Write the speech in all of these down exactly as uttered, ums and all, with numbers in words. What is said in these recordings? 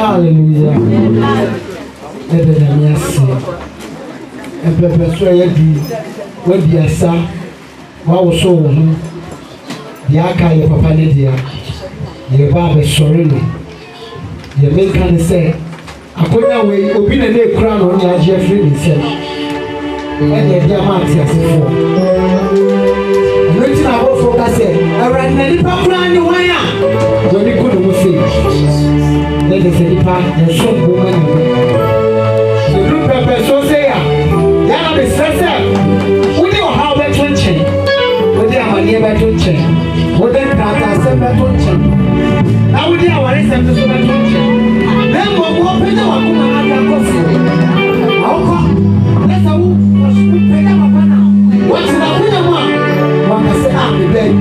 Hallelujah. Let them see. And perpetuate the when the son, what was so the archive of Papa Lydia, the Baba Sorry. The men can say, I put away, open a day crown on your Jeffrey himself. And the diamond has before. And waiting about for us, I ran many crown the wire. When you couldn't say, let us say, and some woman. The group of so say, Yana is stressed. We know how better to change. What they are near to change. What they can't say better to change. Now we are our receptors of the church. Then we will open our woman and our coffee. How come? Let's go. Pay them up now. What's in the winner one? One can say, I'm the bed.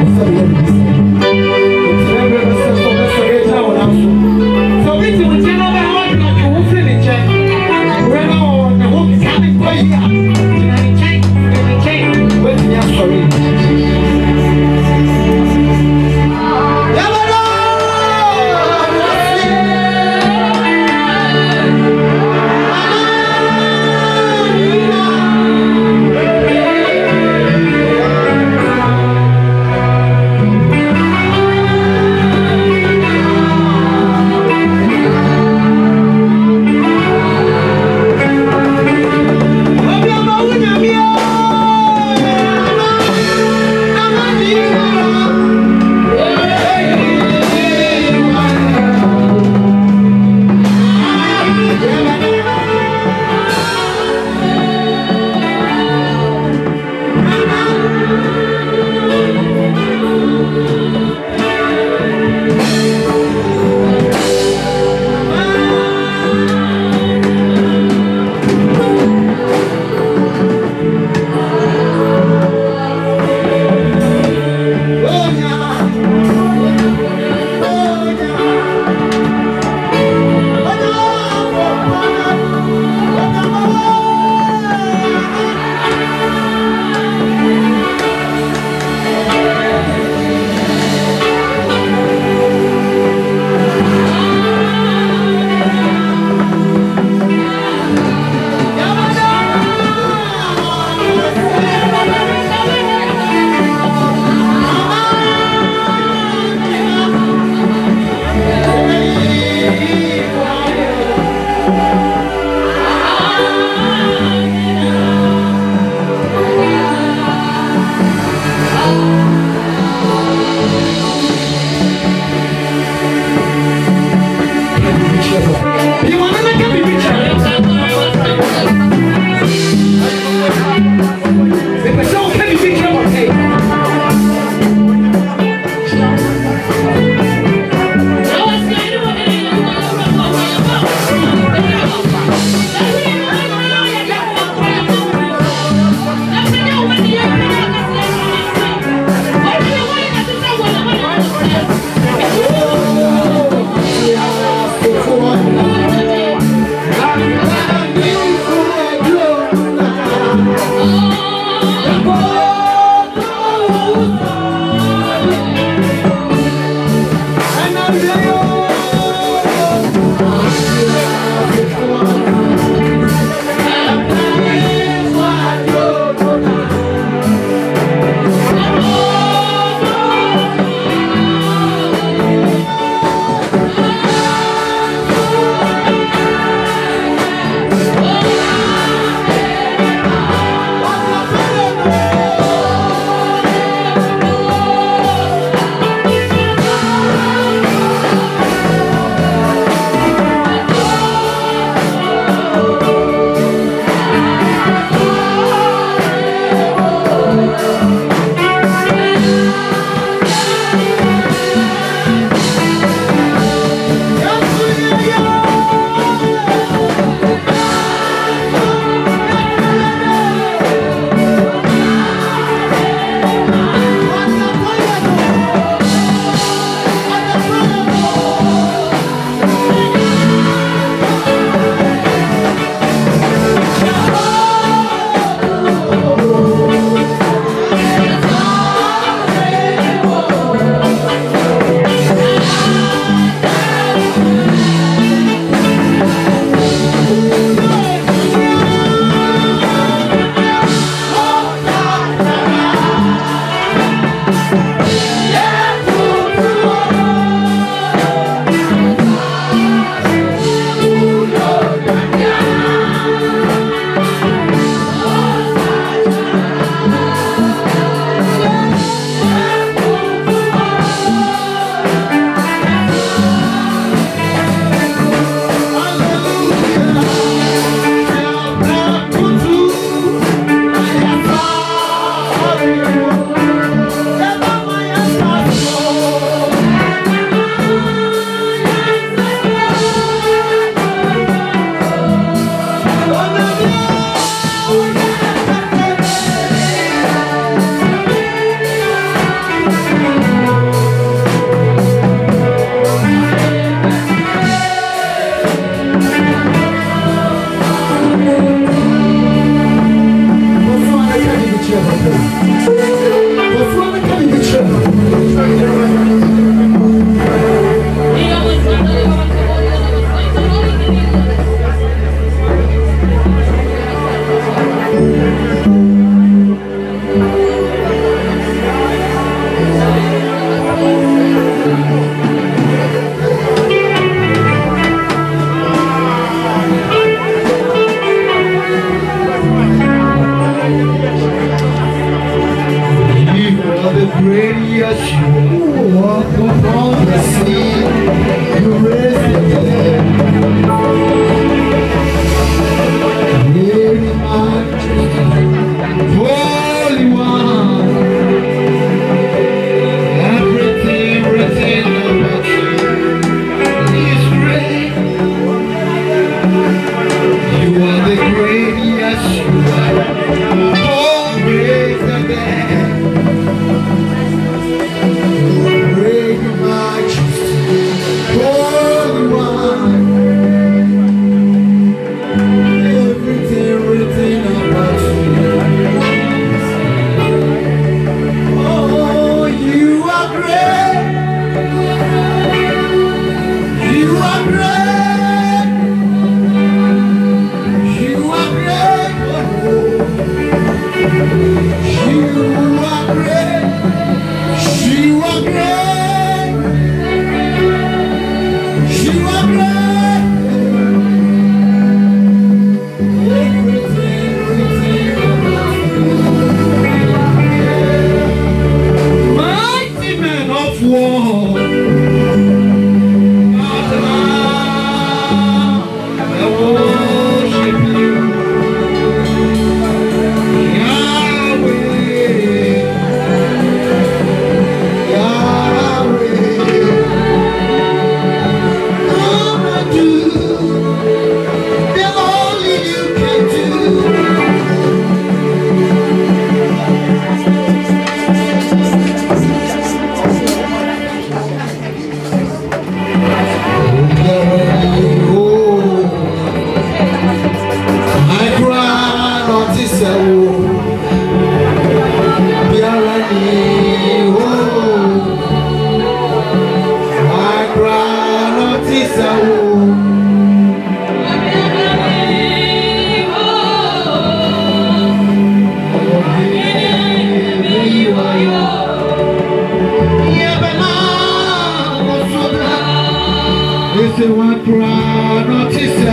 So we do general how you will finish it. We're on the walk is coming for you. Change, change, wait till you're sorry. yes, you walk upon the sea, you raise the dead. Holy One, everything written about you is great. You are the great, yes, you are. Oh, raise the dead. Great majesty, Holy One. Everything written about you. Oh, you are great. You are great. You are great. You are great. You are great. You are great. Everything written about you. Mighty men of war. I worship you. Yahweh. Yahweh. Come and do the only you can do. I cry not this oh, I cry not this oh. It's a one cry, not this oh.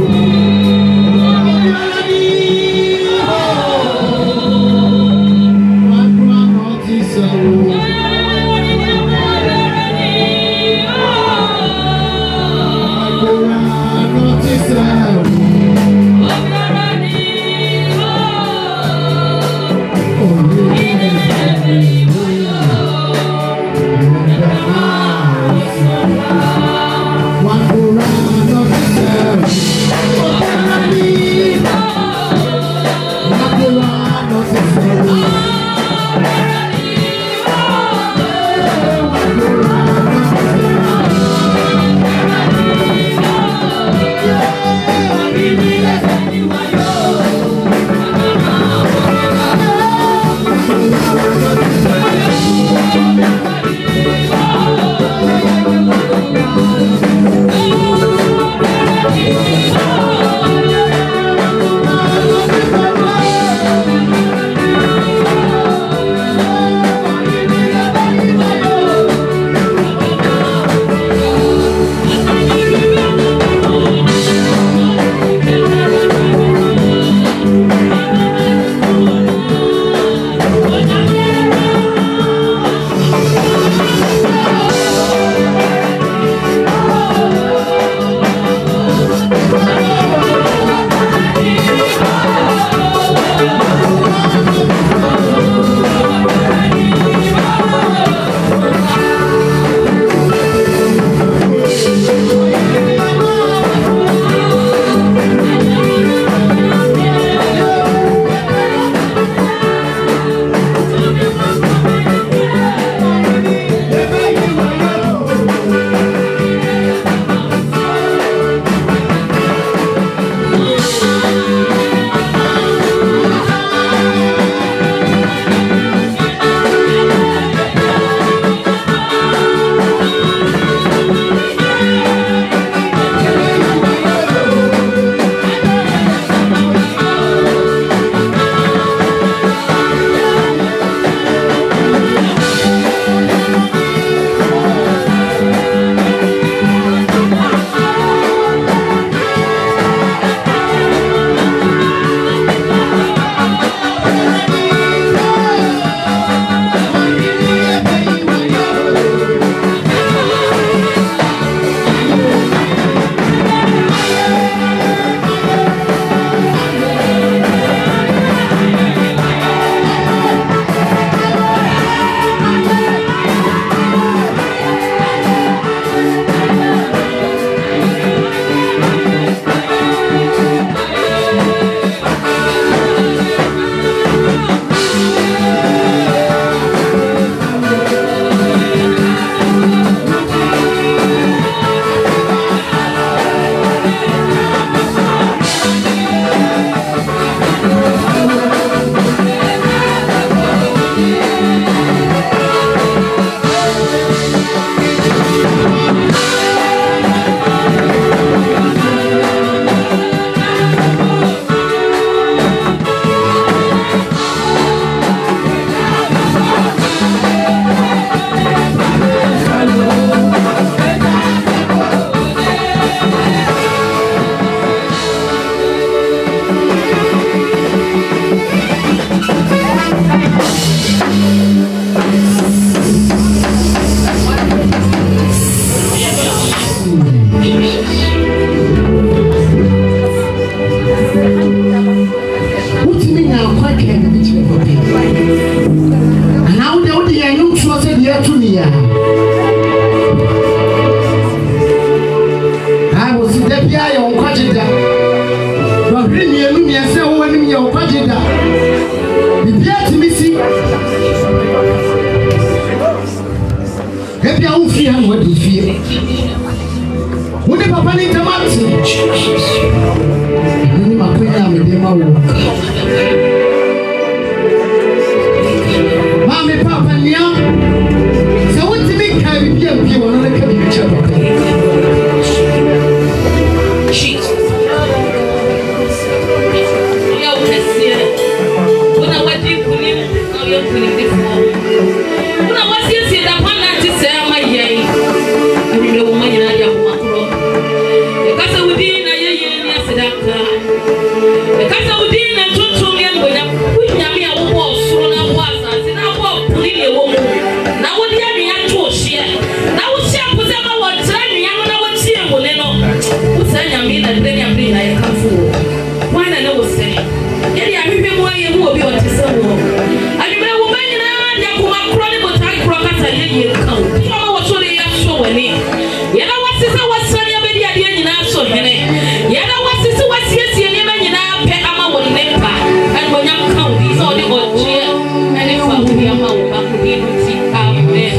One cry, not this oh. Oh, da yɛ nkwaje da wa hwɛ mienu miɛnsa wo anim yɛ nkwaje da bibia timisi ebia wo fie ha wo di fie wo ne papa ni tamati ni makonya me de ma wo mami papa nia se wo timi ka bibia bibia wo no ka bibia cha papa Jesus. Yo, Tessie. When I was in Pulim, now you're pulling this one. When I was here, see that one night to say, my yay. I mean, the woman in a young macro. Because I would be in a year, yes, that car. Because I would be in a two two million when I put me a wall, so I was, I said, I walk, pulling a woman. Now, what do you mean? I told you. Now, what's your position? I was trying, I'm not seeing one. I mean, that then I'm being like a fool. Why I know say? Any I remember why you will be on to someone. I remember woman in a chronic but I cross a year count. You know what's really up so many. You know what is our son, your baby at the end of so many. You know what is what's yes, you never in a pet amount of nepa. And when you count these all the old chair, and if I will be a mouth back to be able to see amen.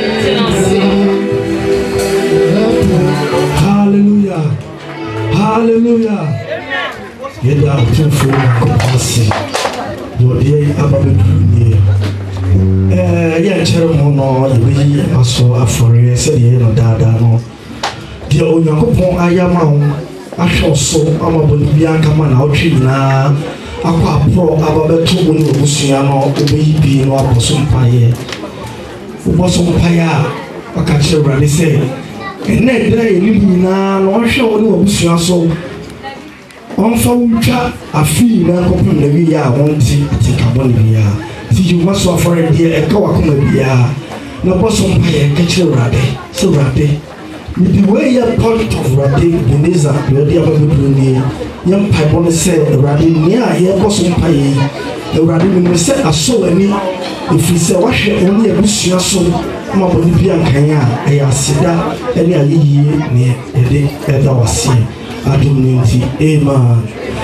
Hallelujah. Hallelujah. Yeda tufu kopasi. Dodi ababeduni. Eh ya chere mo no yebi aso afore se de no dada no. De Onyankopon ayama wo ahwo so amaboni bia kama na otwi na akwa pro ababeto bo ni obusua no obeyi bi no aboso mpaye. Oboso mpaye a akachire brane se ene dra yeli nyina no hwe wo ni obusua so onfa wutwa afi na kopem na wi ya wonti atikabon bia ti ju maso afore dia e ka wakoma bia na boso mpaye ka chire rade so rade ni the way ya point of rade beneza yo dia babedu ni yam pai bon se rade ni a ye boso mpaye rade ni se aso ani if se wahwe oni abusua so ma boni bia nkan a e asida ene ayiyi ne ede eda wase adumnti amen.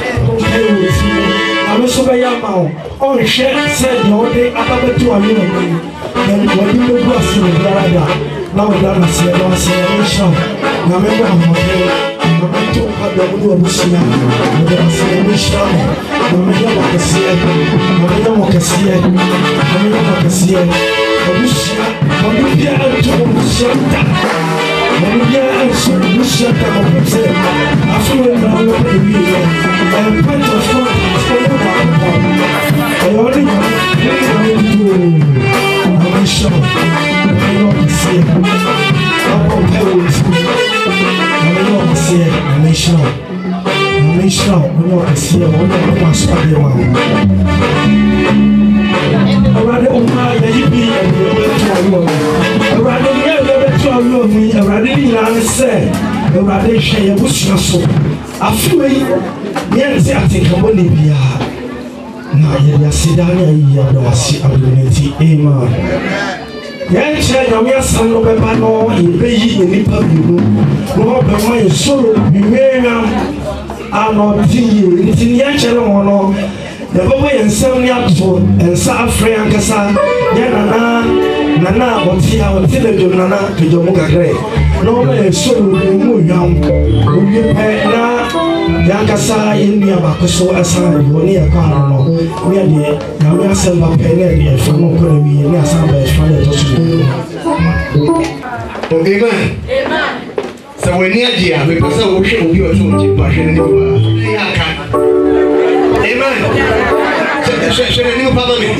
I'm so very young now. Oh, share said the other ababetu ayo ni. And when you go to the other, now we don't see no celebration. Na member of my na mtu kada mtu abusia. Na the celebration. Na member wa kasia. Na member wa kasia. Na member wa kasia. Abusia, abusia mtu abusia. Abusia mtu abusia abusia. After na lo baby. And point of contact. I already know I'm sure I know to see it. I'm going to see it. I know to see it. I'm sure. I'm sure I know to see it. I know to see it. I rather Oma Yayibi and the better one. I rather hear the better one me. I rather hear say. I rather share what's your soul. I feel yes, I think I'm going to be a na ya sidani ya dawasi abuneti amen. Ya nche na mi asam no beba no ibeyi nipa bimu no be mo yesoro biwena ano tiye nti ya nche no no ya baba yensam ni ato ensa afre ankasa ya nana nana otia otia de nana kejo mu kakre no me yesoro mu yam obi pe na yankasa yeni abakoso asana woni e kwa no we de na we asamba pele de fo no ko wi ni asamba e fa de to so amen amen so we ni adia we pasa wo hwe obi o so nti pa hwe ni wa ya kan amen so so ni papa mi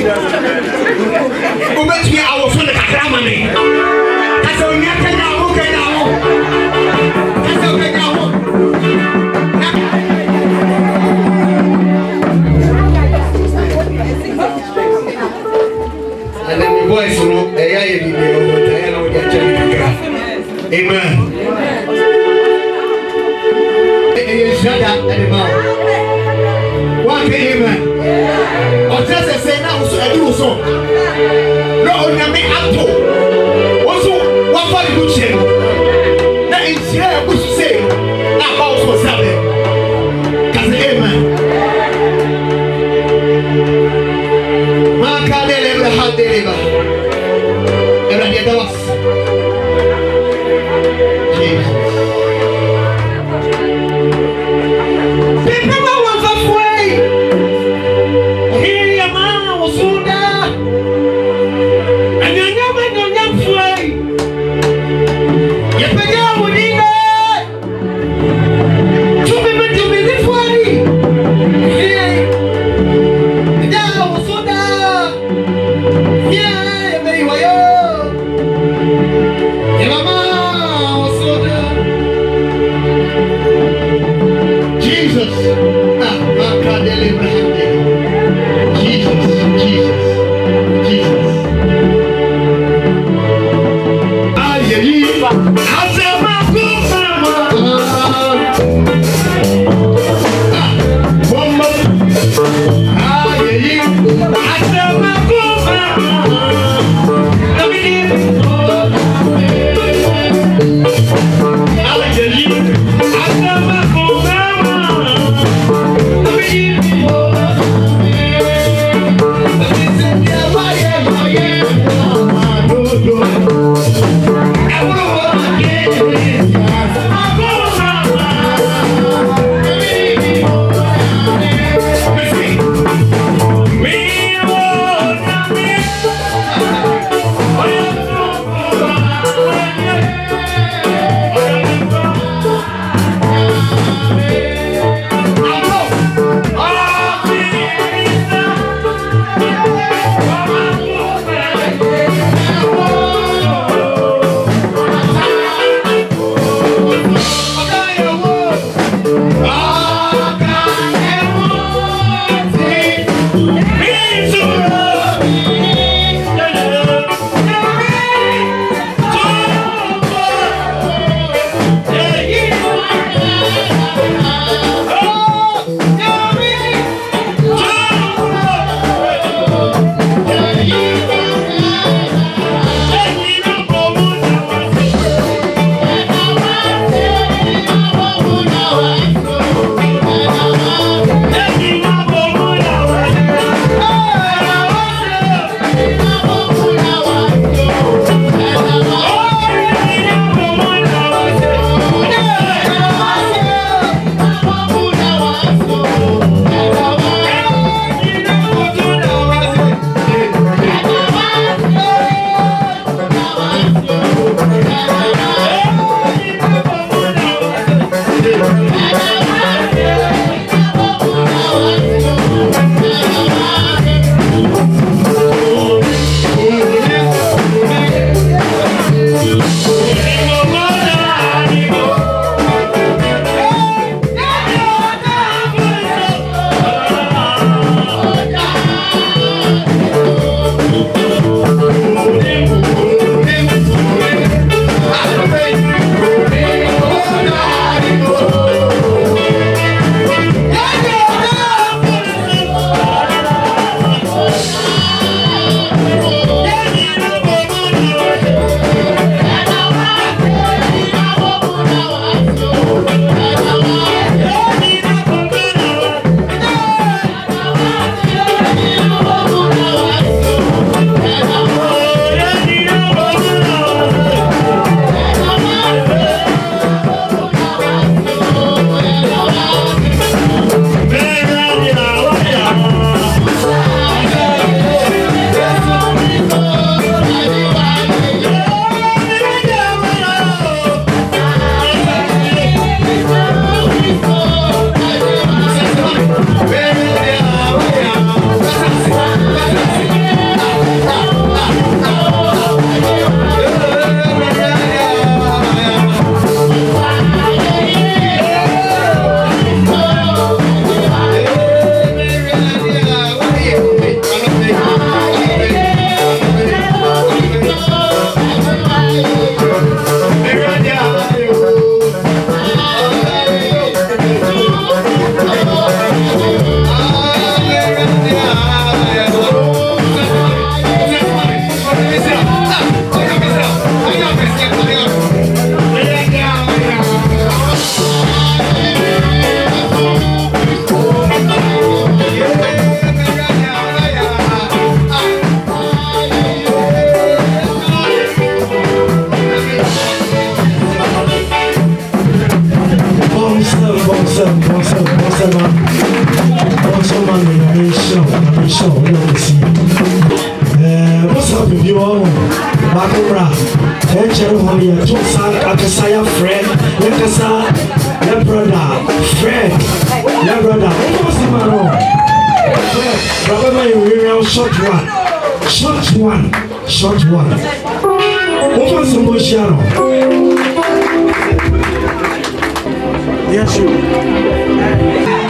o bet me awo so ne kakra ma me asa o ni akanya wo kan awo asa o kan awo and then the voice no eya ye bi bi o taya na o ja cha kakra amen e shada anima wa ke amen o tese se na o so edu so no o na me ato o so wa fa di buche na insia e bu se na ba o so sa Yes, you.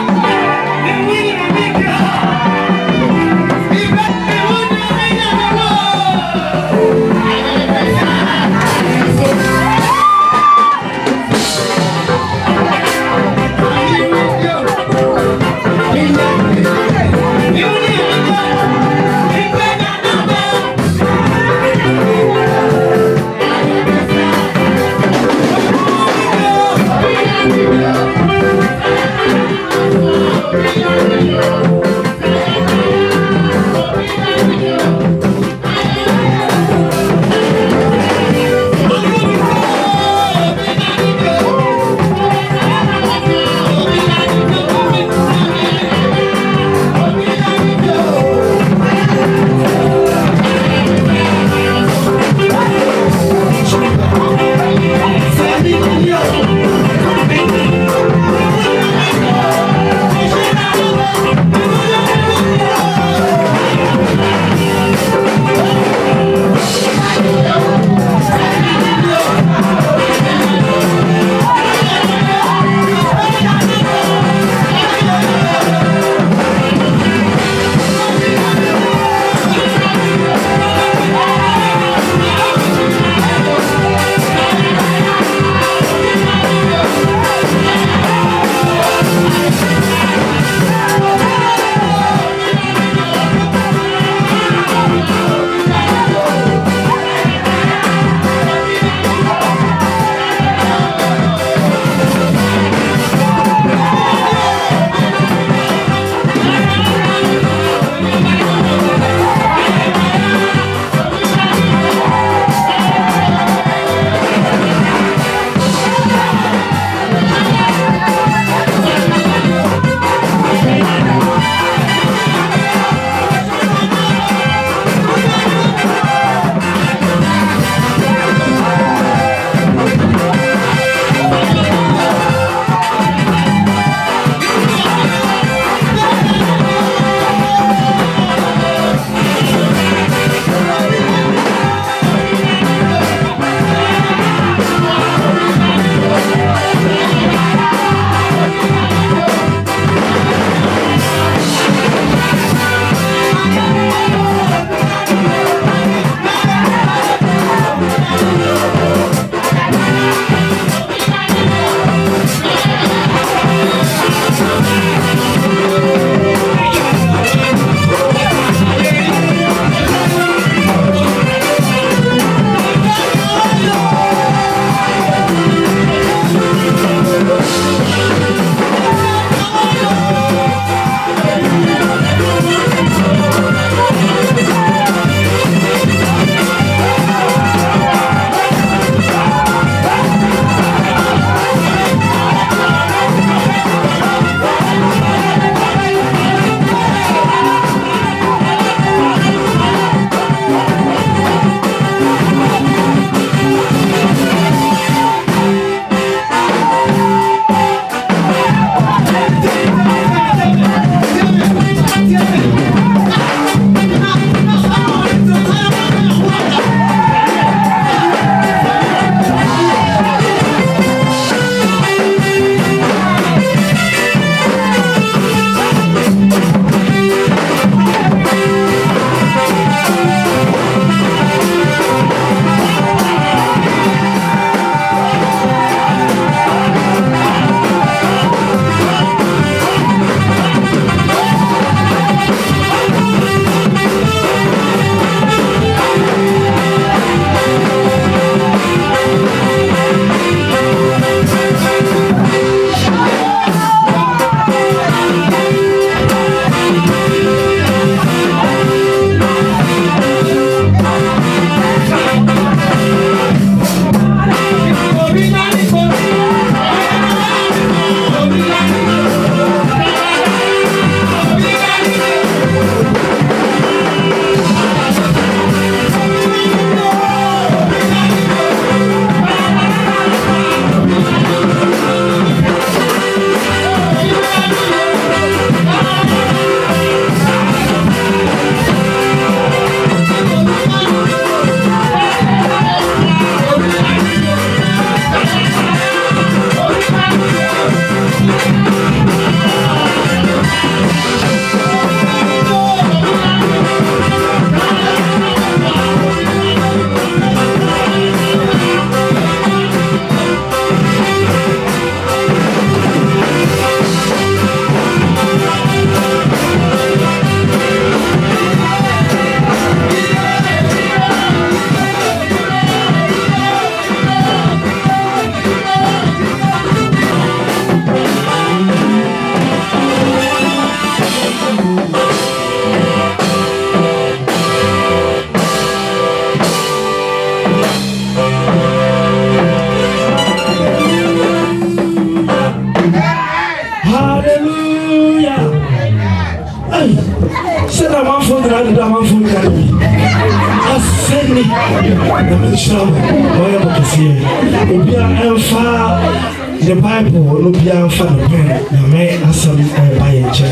grand dama fu kani aseni na mishram oya bokesie obia enfa the bible no bia enfa no pen na me asam e ba ye nche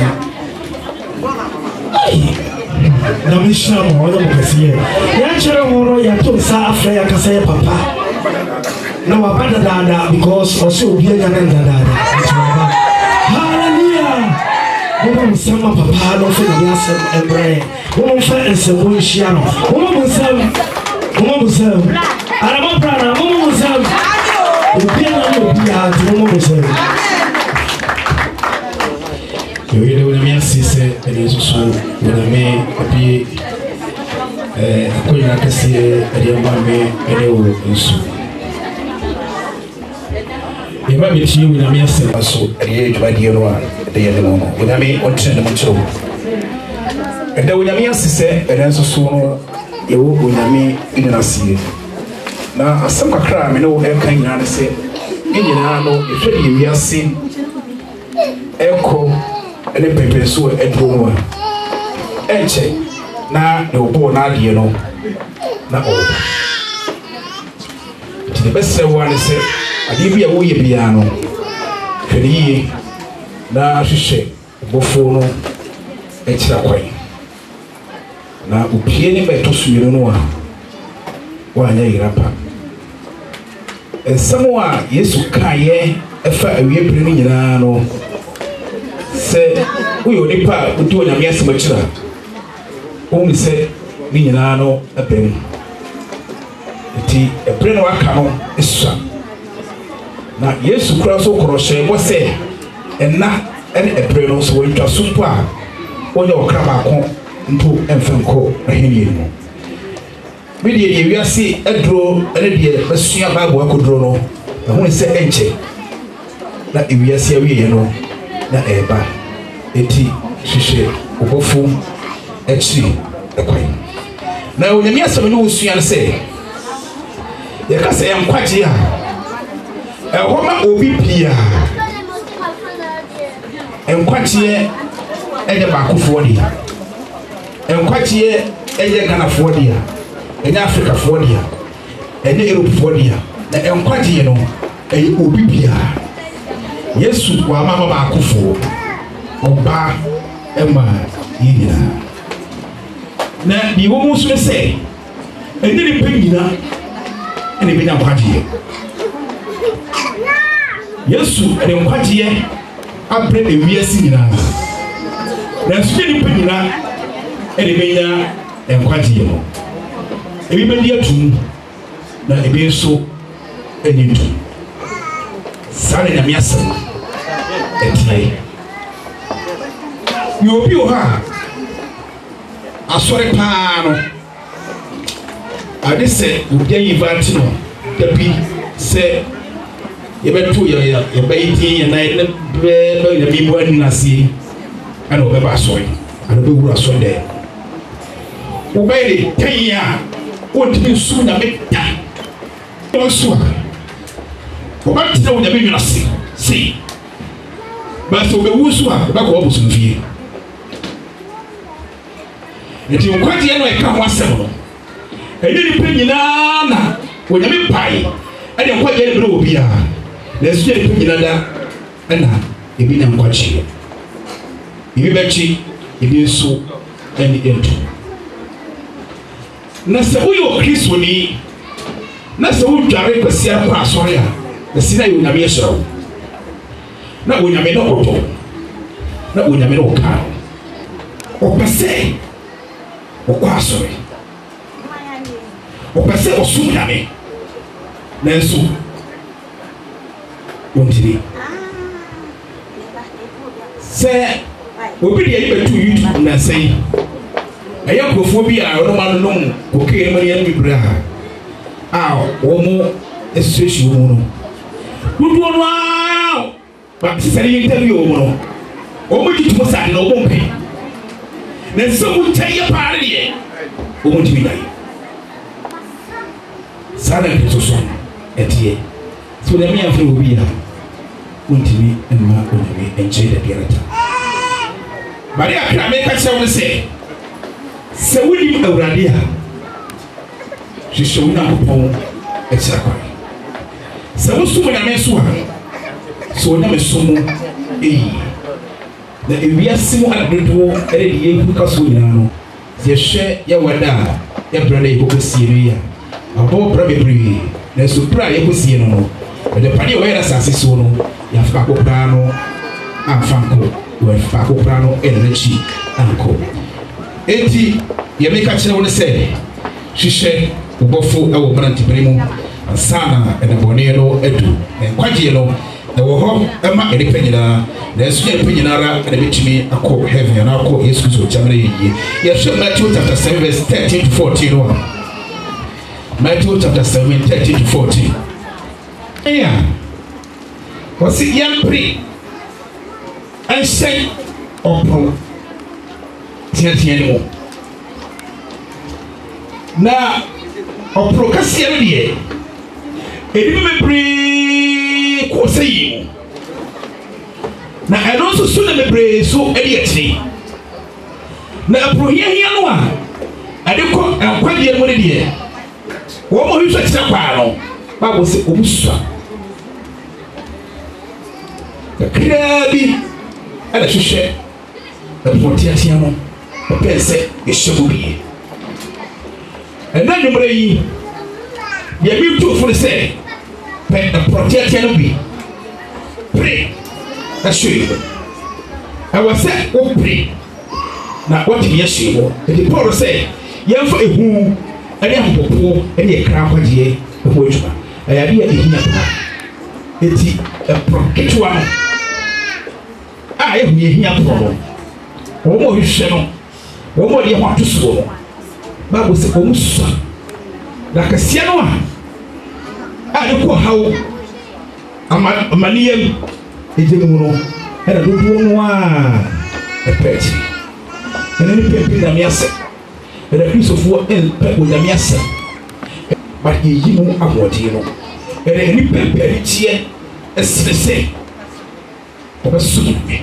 ai na mishram oya bokesie ya chere horo ya to sa afra ya kasa ya papa na wabada dada because osi obia nya na dada Woman Musama Papa, no for the answer and brain. Woman Fans and Woman Shiano. Woman Musam, Woman Musam. Arama Prana, Woman Musam. The piano will be out, Woman Musam. You really will mean sister, and it's also when I may be a queen like I say, a young man may anyway. You might be you with a mere so at the age of idea one, the young woman, with a me or ten of two. And then when a mere sister, and then so soon, you will with a me in a sea. Now, as some crime, no air can you say, in your know, if you are seen echo and a paper so a woman. And check now, no born out, you know, not all. The best one is said. Adibia wo ye bia no hwede na hwehwe bofo no ekira kwai na opie ne beto suiro no a wanya yirapa ensamo a Yesu kaye efa awie pere ni nyina no se uyo nipa uti onyame asema kira o mi se ni nyina no abem eti epre no aka no esua na Yesu Christ so koroshe wo se enna ene ebre no so wentwa sumpo a onye okra ba ko nto emfenko ahenie no bi de ye wiase edro ene de basua bible akodro no na ho se enche na ewiase awie no na eba eti hwehwe obofu echi ekwai na onyame asem no wosua no se ye ka se yankwaje a ehoma obi pia enkwatie eje baakofo dia enkwatie eje Ghana fo dia eje Africa fo dia eje Europe fo dia na enkwatie no eye obi pia Yesu wa mama baakofo oba ema yina na bi wo mu so se ene ni panyina ene bi na kwatie Yesu ene nkwatie abre ewiase nyina na sudi ni panyina ene benya nkwatie no ebi bendi atum na ebi nso ene ntu sare na miasem etie yo bi o ha asore pa no ade se obi ayivati no tabi se yebetu ya ya yebaiti ya na ne be be na mi bo anu nasi ana obe ba asore ana be wura asore de obe de tanya o ti su na meta o su o ba ti na o na be nasi si ba so be wusu a ba ko obusu fie eti nkwati ya no e ka ho asem no eni ni pe nyina na o nya me pai e de nkwati ya ne be obi a na su ye pe nyina da na ebi na nkwachi ebi bechi ebi nso eni entu na se uyo Kristo ni na se u dware kwasi akwa asori a na sina yo nyame yesrawo na onyame no oto na onyame no ka opese okwa asori opese osu nyame na nso ontiri se obi de yi betu YouTube na sei eya krofo bi a ono ma no no koke no ya mi bra a wo mo esreshi wo no dudu no a ba seri interview wo no o mo jitu sa na o mo pe na so mu taye paare ye o mo jibi dai sara ke so so etie so na mi afre obi ya untimi enma onimi enche da diarata bari akra me ka che wo se sɛ wonim awurade a hwehwɛ wo nyankopɔn akyira kwan sɛ wosom nyame so a sɛ onyame som no ɛyi na ewiase mu adodoɔ ɛde de yɛhu ka so nyinaa no yɛhwɛ yɛwɔda a yɛbrɛ no yɛkɔkɔsie no yi a abɔ bra bebree nanso bra a yɛkɔsie no no ɛde padeɛ wɔyɛ no asase so no yɛafa baako koraa no amfa nkɔ wɔafa baako koraa no ɛne n'akyi ankɔ enti yɛmeka kyerɛ wo no sɛ hwehwɛ wobɔfo ɛwɔ mmerantebere mu ansa na ɛnebɔne no adu na nkwagyeɛ no ɛwɔ hɔ ɛma nnipa nyinaa nanso yɛ nnipa nyinaa ara ɛna bɛtumi akɔ heaven anaa akɔ yesu kristo kyɛm no yɛyie yɛhwɛ Matthew chapter seven verse thirteen to fourteen no a Matthew chapter seven thirteen to fourteen ɛyɛ a wɔse yɛmpere ɛnhyɛn ɔporo teatea no mu na ɔporo kɛseɛ no deɛ ɛnipa bebree kɔɔ sɛ yi mu na ɛno nso so na bebree so ɛde akyire na ɛporo hiahia no a ɛde kɔ nkwagyeɛ mu no deɛ wɔn mo hwehwɛ kyerɛ kwaa no baabɔ sɛ ɔmu sua kakraa bi ɛna hwehwɛ ɛporo teatea no ɔpɛɛ sɛ ɛhyɛ mu bie ɛna nnwummerɛ yi deɛ bi tuofo no sɛ pɛ ɛporo teatea no bi pere ɛhwee ɛwɔ sɛ wopere na wɔtumi ahyee hɔ ɛde paul sɛ yɛmfa ehu ɛne ahopopoɔ ɛne ɛkra nkwagyeɛ ɛho adwuma ɛyɛ adeɛ a ɛhia paa eti ɛporo ketewa no a ɛhu yɛhia porɔ no wɔn a wɔhwehwɛ no wɔn a wɔde ho ato soɔ no baabu sɛ wɔn sua na kɛseɛ no a a ne kɔ haw ama amaniyam egyina mu no ɛna dodoɔ no a ɛpɛ akyi ɛna ne pɛpɛ nyame asɛ ɛna kristofoɔ ɛmpɛ onyame asɛ ba yɛyi mu ahoɔden no ɛna ne pɛpɛ ne kyeɛ ɛsene sɛ ɔbɛso nyame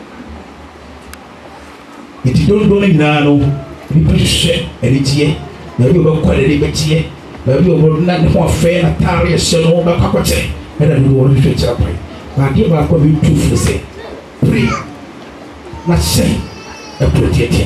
eti dodoɔ no nyinaa no nipa hwehwɛ anigyeɛ baabi a ɔbɛkɔ de ne bɛgyeɛ baabi a ɔbɛna ne ho afɛ n'ataare ɛhyɛ no ɔbɛkɔ akɔkyerɛ ɛna dodoɔ no hwehwɛ kyerɛ kwan adeɛ baako a bɛtu firi sɛ pere na hyɛn ɛporo teatea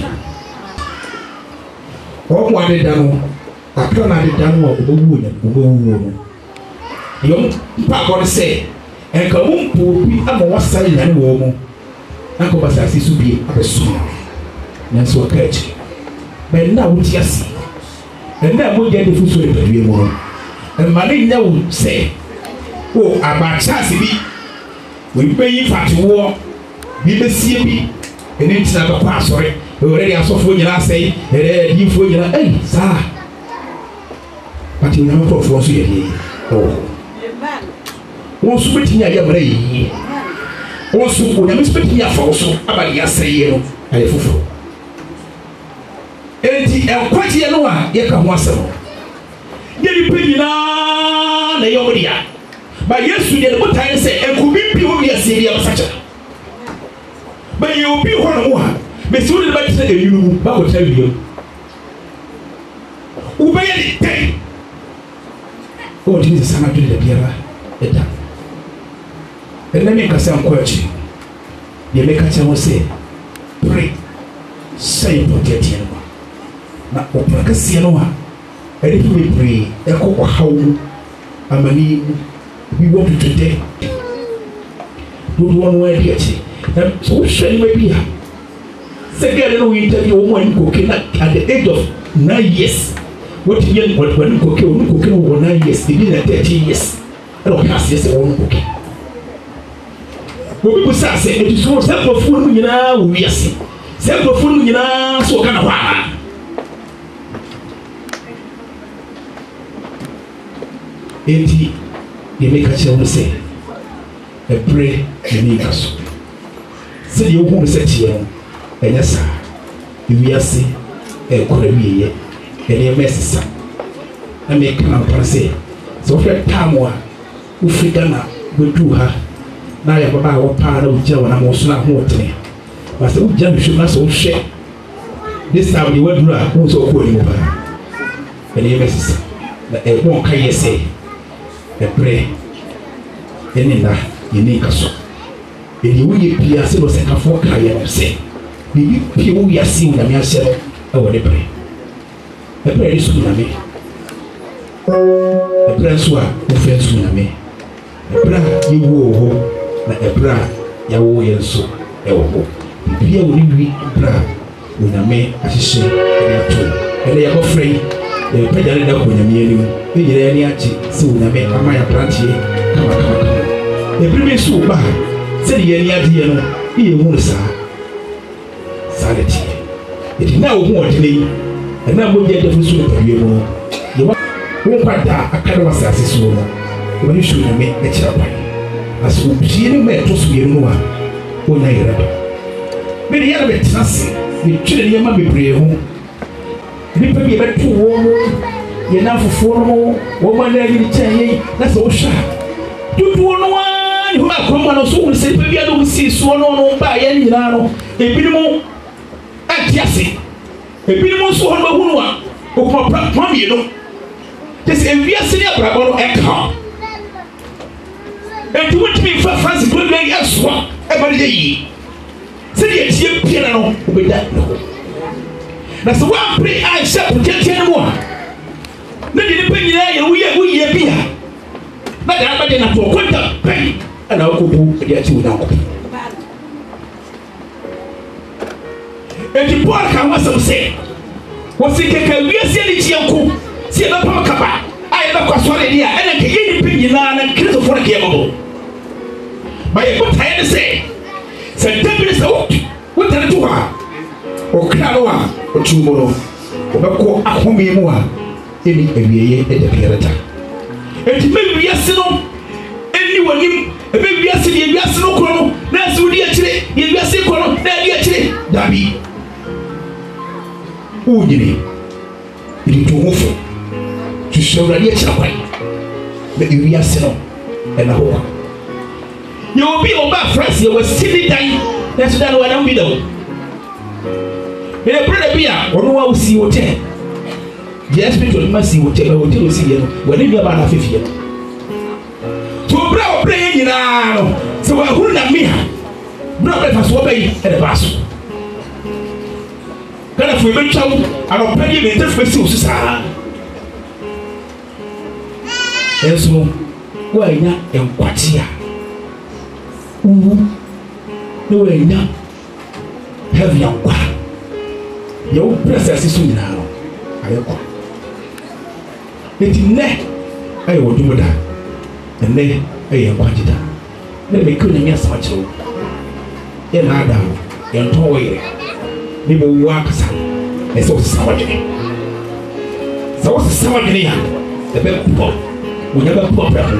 wɔn mu adeda no akra na adeda no a ɔbɛwuo no ɔbɛwuo no yɛn mpaabɔ no sɛ ɛnka wɔn mpo bi ama wɔasa nyane wɔ mu na nkɔ basase so bie abɛso nanso ɔka akyi bɛn na wote ase ɛnna mogya de fu so ɛpɛwie mu no ɛma ne nyɛ wo sɛ o abakyase bi wɔbɛyi fatowoɔ bi bɛsie bi ɛne ntina bɛkɔ asɔre ɛwɔre de asɔfoɔ nyinaa asɛe ɛdɛ adiyifoɔ nyinaa ɛyi saa pati onyame nkurɔfoɔ nso yɛ yie ɛwɔ hɔ wɔn nso bɛtumi ayɛ mmerɛ yie wɔn nso onyame nso bɛtumi afa wo so aba de asɛe yie no ayɛ foforɔ enti ɛnkwagyeɛ no a yɛka ho asɛm no yɛ nipa nyinaa na ɛyɛ ɔmo dea ba yesu deɛ ne botae sɛ ɛnkobi bi hɔ wiaseɛ bi abɛsakyɛ ba yɛ obi hɔ no mo a bɛsi wo de ne bɛtena ɛwino mu bakɔtena wiem wobɛyɛ ne dɛn wɔntumi sesa no adwene da biara ɛda ɛnna menka sɛ nkɔ akyi deɛ mɛka kyerɛ ho sɛ pere sɛe pɔteateɛ no na ɔpra kɛseɛ no a ɛde fi bebree ɛkɔ ɔhaw mu amani mu bi wɔ tutudɛ dodoɔ no adi akyi na sɛ wohwɛ nneɛma bi a sɛ gɛɛde no wo interview wɔ mu ani koke na at the age of nine years wɔtumi yɛ wɔne koke wɔne koke no wɔ nine years ebi na thirteen years ɛna ɔka aseɛ sɛ wɔne koke obi bu sɛ asɛ ɛtu so sɛ nkurɔfoɔ no mu nyinaa wɔ wiase sɛ nkurɔfoɔ no mu nyinaa so wɔka na hɔ anaa enti yɛmɛka kyerɛ wo sɛ ɛberɛ ne ka so sɛdeɛ wohu no sɛ teɛ no ɛnyɛ saa ewiase ɛkɔra wieyɛ ɛnneɛma ɛsesa na meka na mpara sɛ sɛ wohwɛ tam a wofiri Ghana bɛduu ha na yɛ babaa wɔ paa na wogyina wɔ nam wo so no ahoɔtene ba sɛ wogyina mehwɛm na sɛ wohwɛ this time the word dura who so ko ni mo ba ene ye mesisa na e won ka yese e pre ene na yini kaso ene wo ye pia se no se ka fo ka ye no se bibi pia wo ya si na me ahye e wo de pre e pre su na me e pre so a wo fe su na me e pre ye wo ho na e pre ya wo ye so e wo ho bia wo ni wi pre wo na me ahye e ato ene ya go free e pe jare da ko na me ni e yire ni achi se wo na me ama ya plantie kama kama kama e pre so ba se ye ni ade no e ye hu sa sanity it na wo hu odine e na mo je defu so pa wie mo ye wa wo kwata akada wasase so no e ba shu na me e kira pa aso bie ni me to so ye no wa wo na yira do me ni ya be tsase me twire ni ma bebre hu ni pa bi be to wo mo ye na fofo no wo ma na ni chanye na so sha tutu no wa ni ho akoma no so wo se pa bi ado si so no no ba ye ni na no e bi ni mo atiase e bi ni mo so ho no hu no a o ko pa pa mi no this enviase ni abrabo no e ka e tu want me for France go go yes wa e ba de yi se de tie pia no o be da no na so wa pre I shall protect you no na de ne pa nyina ye wo ye wo ye bia na da ba de na to kwanta pen ana ko bu de ati wo na ko e ti por ka wa so se wo se ke ka wi se ni ti yanku se ba pa ka ba ai ba kwa so re dia ene ke yi ni pe nyina na kristo for ke yebo ba ye ko taye ne se se debiri se wo wo tare to ha o kralo a o tumoro o ba ko ahomi mu a eni ewieye e de pierata e ti me wi ase no eni woni e be wi ase de wi ase no kro no na ase wo di akire ye wi ase kro no na di akire dabi o nyini ili to hofo tu shawra di akira kwai na wi ase no e na ho ye obi o ba France ye was sitting down na so dan wa na mbi dawo ele brother bia ono wa usi hotel yes bi to ma si hotel ba hotel si ye no wa ne ba na fefie to bra o bra ye nyina no so wa huru na mi ha bra bra faso ba yi e de baso kana fu be twawo alo pa ye me te fu si o sa eso wa nya enkwatia uwu ne wa nya have yankwa yo process so nyina no ayekwa eti ne ayi wo dumo da ne ayi kwajida ne me ko nyanya sabacho e na ada ye nto wo yire ni bo wa kasa e so sabaje so sabaje ya e be ko wo nya ba ko pra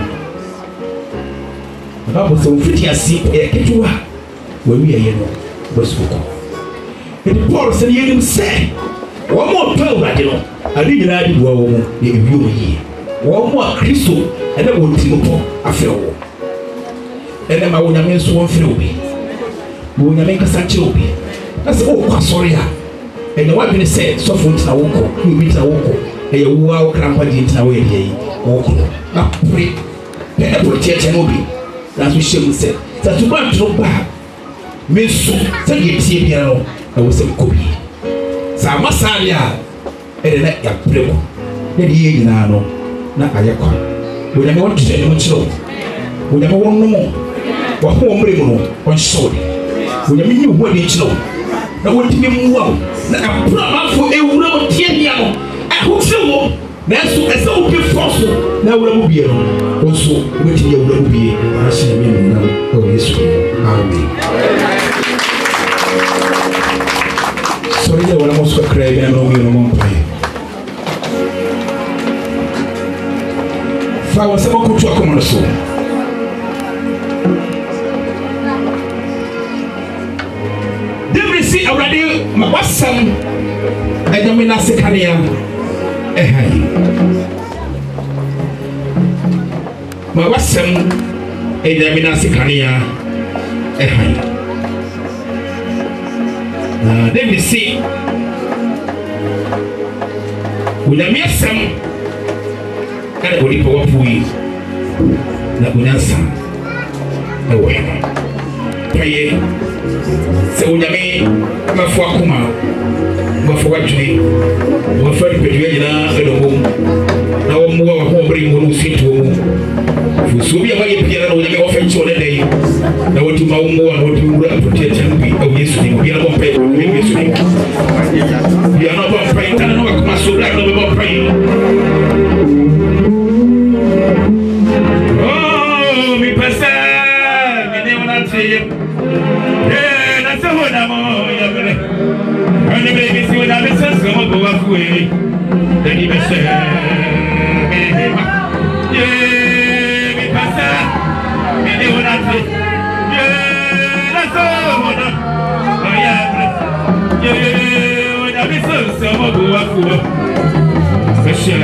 na bo so fiti asi e ketuwa wo wi ye no bo so ko eti Paul se ye nim se wo mo to urade no ade nyina ade bo wo mo ye ewi o yi wo mo a Kristo ene wo ntimo po afa wo ene ma wo nyame so won fere obi wo nyame kasa che obi na se o kwa sorry a ene wa bi ne se so fo ntina wo ko ni bi ntina wo ko e ye wo a wo krampa di ntina wo ye yi wo ko na pre e e pro tie tie no bi na so shem se sa tu ba tro ba me so se ye tie bi no na wo se ko bi sa masalia ene na ya preko ne di ye nyina no na ayekwa wo nyame wo tse ne mo chiro wo nyame wo no mo wa ho omre mu no on shode wo nyame nyi wo de chiro na wo timi mu wa na apra mafo ewura mo tie nia no aho se wo na so ese wo bi force na wura mu bie no wo so wo ti ye wura mu bie na se me na o Yesu amen sorry de wala mo so kra bi na no mi no mo pai fa wa se mo kutu akomo so demrisi awrade ma wasam enyame na sekania ehai ma wasam enyame na sekania ehai na demrisi Onyame asɛm ɛna onipa wapui na onyansa ɛwɔ hɔ pɛyɛ sɛ onyame mafo akoma mafo wadwene wafa nipadua nyinaa ɛdɔ hɔ na wɔmmoa wahoɔbere mu no wosintoɔ mu fusuo bi a wayɛ biara na onyame wɔfa nkyɛ wɔ ne dɛn na watu ma wommoa na watu wura apotiatia no bi ɛwɔ yesu nim obiara bɔ mpae ɛwɔ yesu nim biara na ɔbɔ mpae tane na wakoma so wura na ɔbɛbɔ mpae oh mi pasa mi ne wona teye eh na so wona mo ya bele ani be mi si wona be so so mo go wafu e dani be se eh mi pasa mi ne wona teye eh na so wona ya bele eh wona be so so mo go wafu e se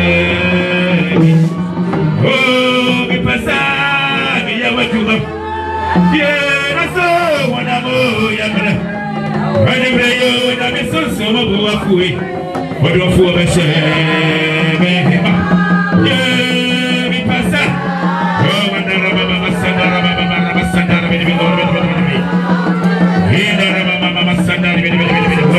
oh mi pasa mi ya wajuma yeah so wana mo ya bele ani bre yo na mi so so mo bo afui odo afu o bese me ma yeah mi pasa oh wana raba mama sandara mama mama sandara me me me me ina raba mama sandara me me me me me me me me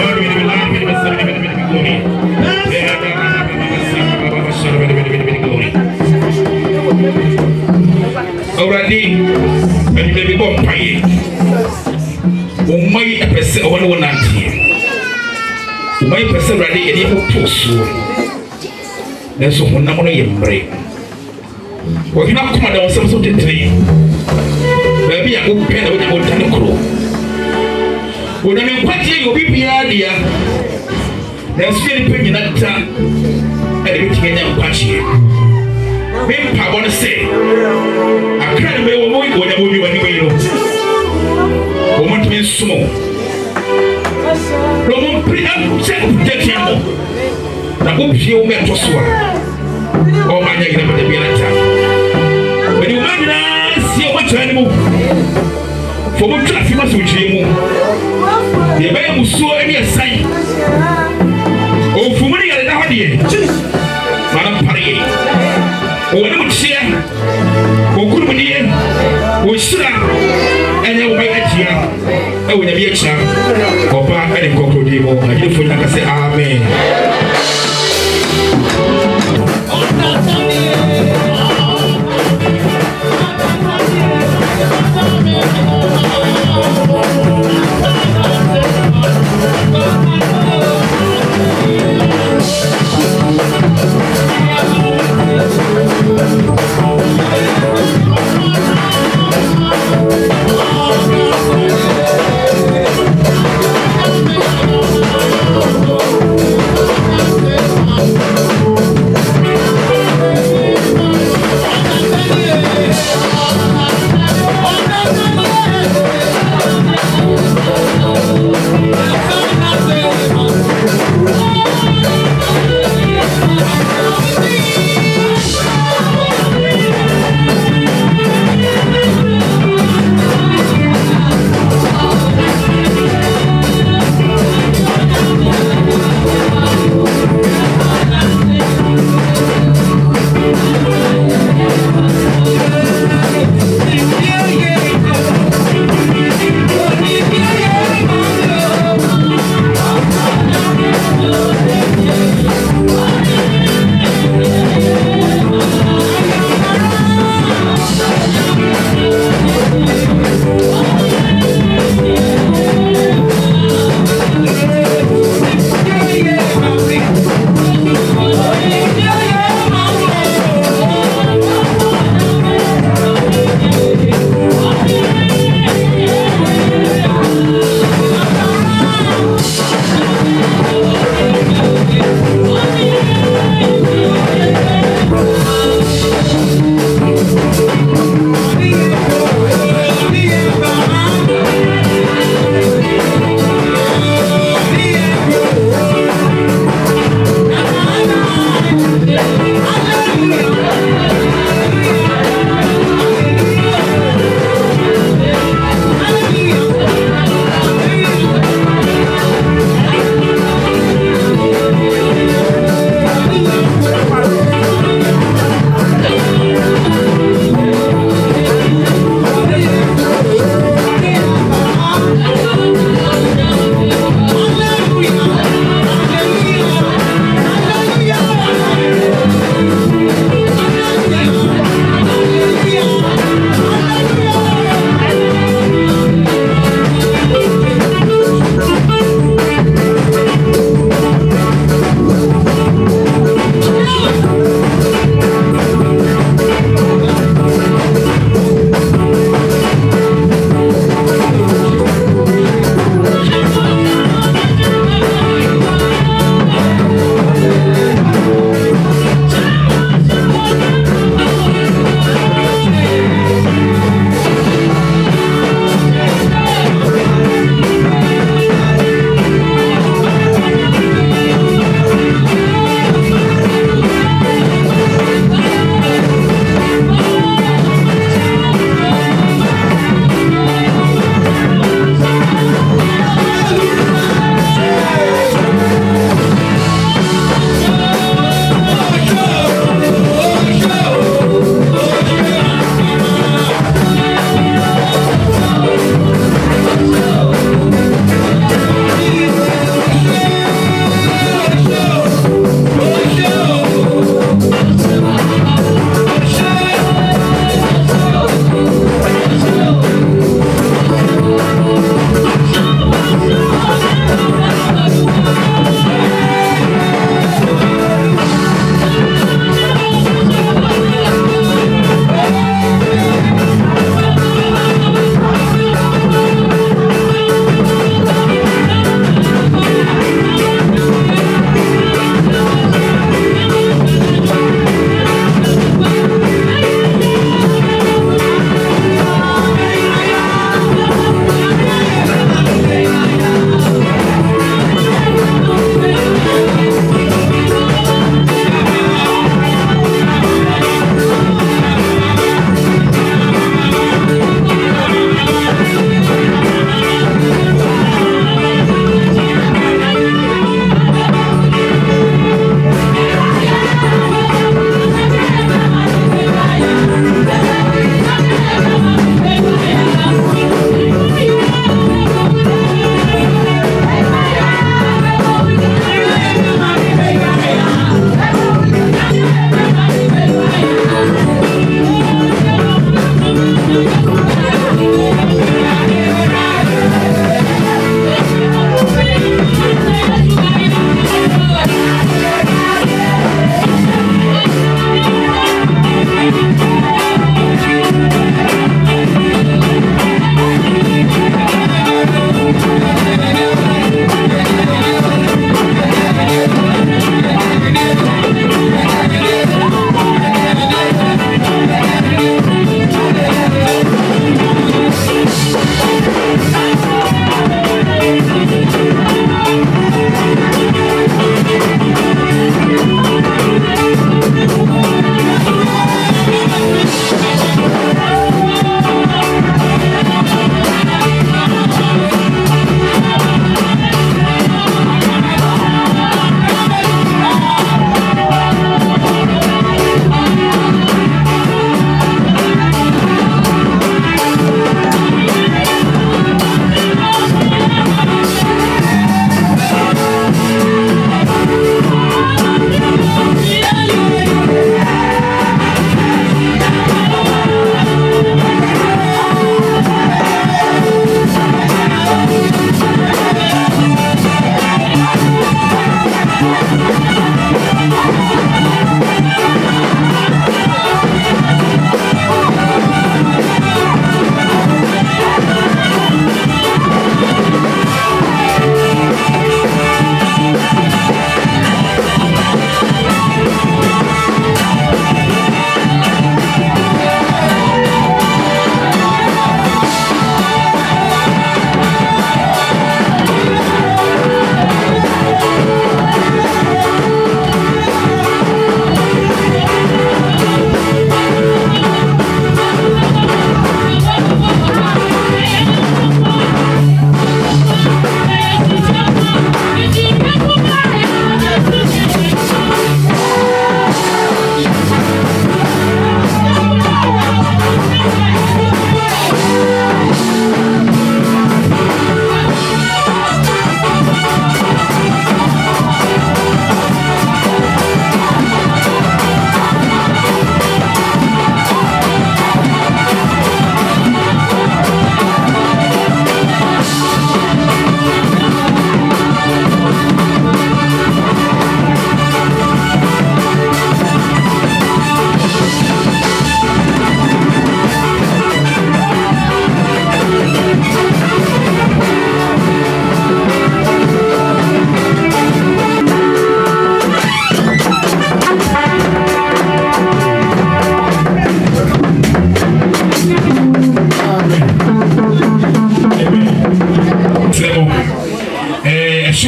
already when you be born pay o mai a person o no nanti o mai person already e dey poso na so honna mo no yembre o hina kuma da wosem so tetre ba bi ya ko pe na o dey o tan kro o na me kwati yo bibia dia na so ni pe nyina ta e dey bitinga nya kwati me pa bon se akra me wo mo wo na mo bi wani we no o mo tumi sumo lo mo pri am check de tiamo na ko bi o me to so a o ma nya gira de bi na ta when you man na si o twa ni mo fo mo twa fi ma so twa mu ye ba ya musuo eni asan o fu mo ni ya da hode mana pare o ne mo tia o kuru mo die o sira ene o bai atia e wo na bi acha o ba ene kokko di mo na yefo na ka se amen Oh,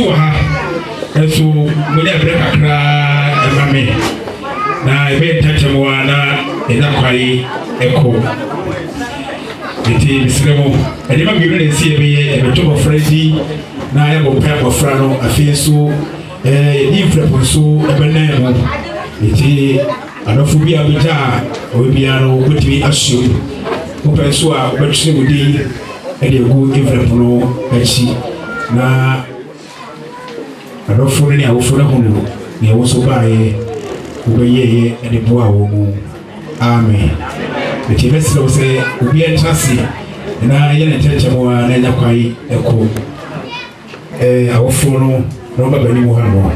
wɔ ha nso mo ne abrɛ kakra ɛma me na ebe ntɛntɛm wa na ɛda kwae ɛkɔ eti misiri mo ɛde ma mmienu na esi ɛbɛyɛ ɛbɛtɔ bɔfra di na ayɛ bɔ mpɛ bɔfra no afei nso ɛɛ yɛdi mfrɛpo nso ɛbɛnan mu eti adɔfo bi a bɛgya a ɔwɔ biara no wotumi ahyia mu wopɛ nso a wobɛtwerɛ wo din ɛde egu mfrɛpo no akyi na adɔfo no ne awofo no ho no nea ɛwɔ so baeɛ wobɛyɛyɛ ɛde boa wɔ mu amen eti bɛsrɛ wo sɛ obiara nkyɛ ase na yɛne ntɛnkyɛm a na ɛnya kwae ɛkɔ ɛɛ awofo no na ɔba bani mu ha no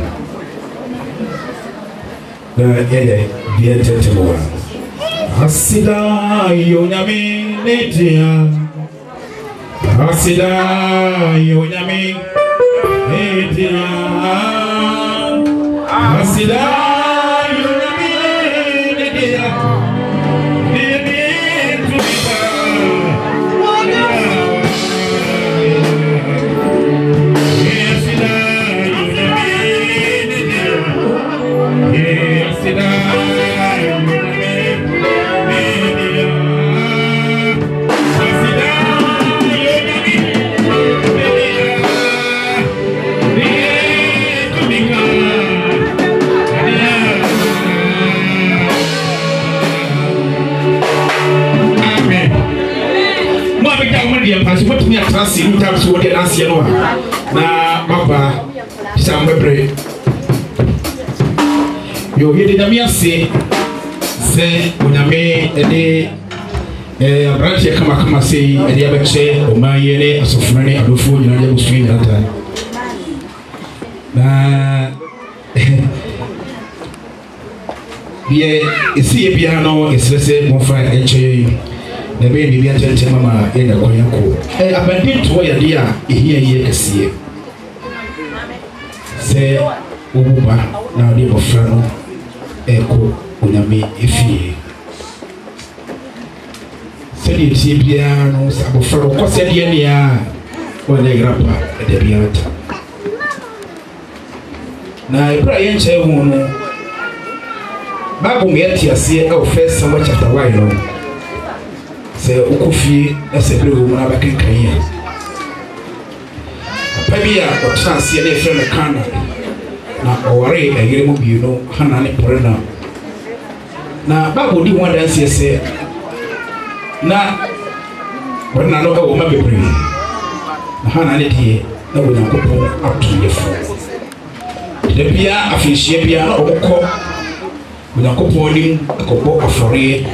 na yɛyɛ biara ntɛnkyɛm a asida yonyame ne tia asida yonyame ne tia asida yonyame ne tia what me a trans in terms of what the answer no na baba sam bebre yo yede na me ase se onyame ede eh abranche kama kama sei ede abeche o maye ne asofuna ne adofo nyina de busu nyina ta na bie esi e bia no esese mo fa eche na be ni bia tete mama e na kwanya ko eh abandi to ya dia ehia ye kese se obuba na odi bofra no e ko onyame efie se di tie bia no sa bofra ko se dia ne ya o le grapa e de bia ta na ibra ye nche hu no babu me atiase e o first Samuel chapter one no se ukufie ese bre wo na bakenkan ya pabia o chance ne fe me kana na oware ayere mu bi no hana ne pore na na babu di one dance ese na bonna no e wo ma bebre na hana ne die na wo nyankopon atoyefo de bia afihie bia na obokọ wo nyankopon nim akọbọ afore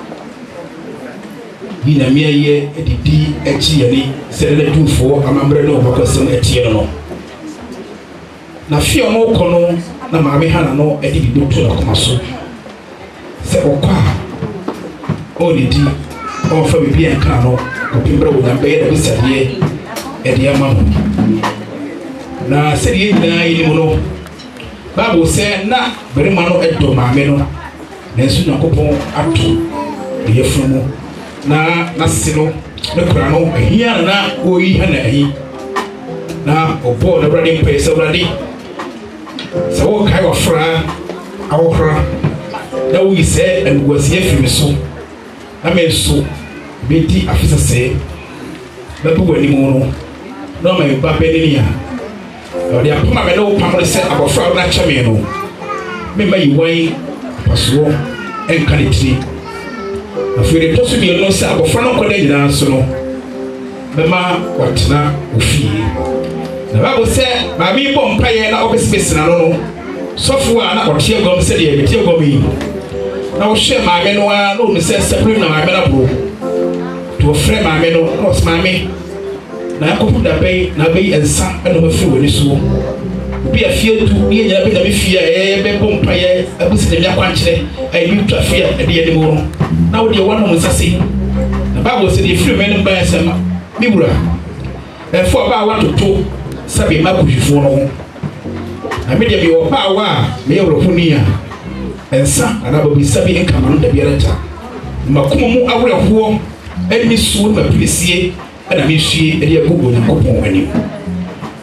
bina miye edidi echi yani sele dufo amambre no bakosem etie no na fie no kono na maame hana no edidi doto na komaso se okwa o didi o fa bibi enka no kopimbre wo na be da bisadie ede ama no na se die nyina yi mu no Bible say na berima no edo maame no na nsu nakopon ato de yefumu na nasino ne kura no ehia na oyi ha na ehi na obo na brade mpe se brade se wo kai wa fra awokra na wo ise enguasie fimi so na me so beti afisa se ba bu wani mu no no ma ba benini ya o dia puma me no pamre se abofra na chame no me ma yiwan paso enkanitri afiri to so bi no se abofra no koda nyina so no be ma watna ofie na babo se ma mi bom paye na obesibesi na no no sofo a na otie gom se de etie gom yi na wo hwe ma me no a no me se sepre na ma me na bro to frɛ ma me no no ma me na ko da bay na bay ensa na ma fi woni so bi afie tu bi nyina bi na me fie e be bom paye abusi na akwa nkyere ai mi tu afie e de ye mu no na wo de wano mo sase na babo se de frɛ me no ba esema mi bura e fo ba wa toto sabe ma ku hifo no na me de bi wo ba wa me ye wrofuni a ensa ana babi sabe enka ma no da bi renta makuma mu awreho eni so ma plesie ana me hwie e de agogo na kopon ani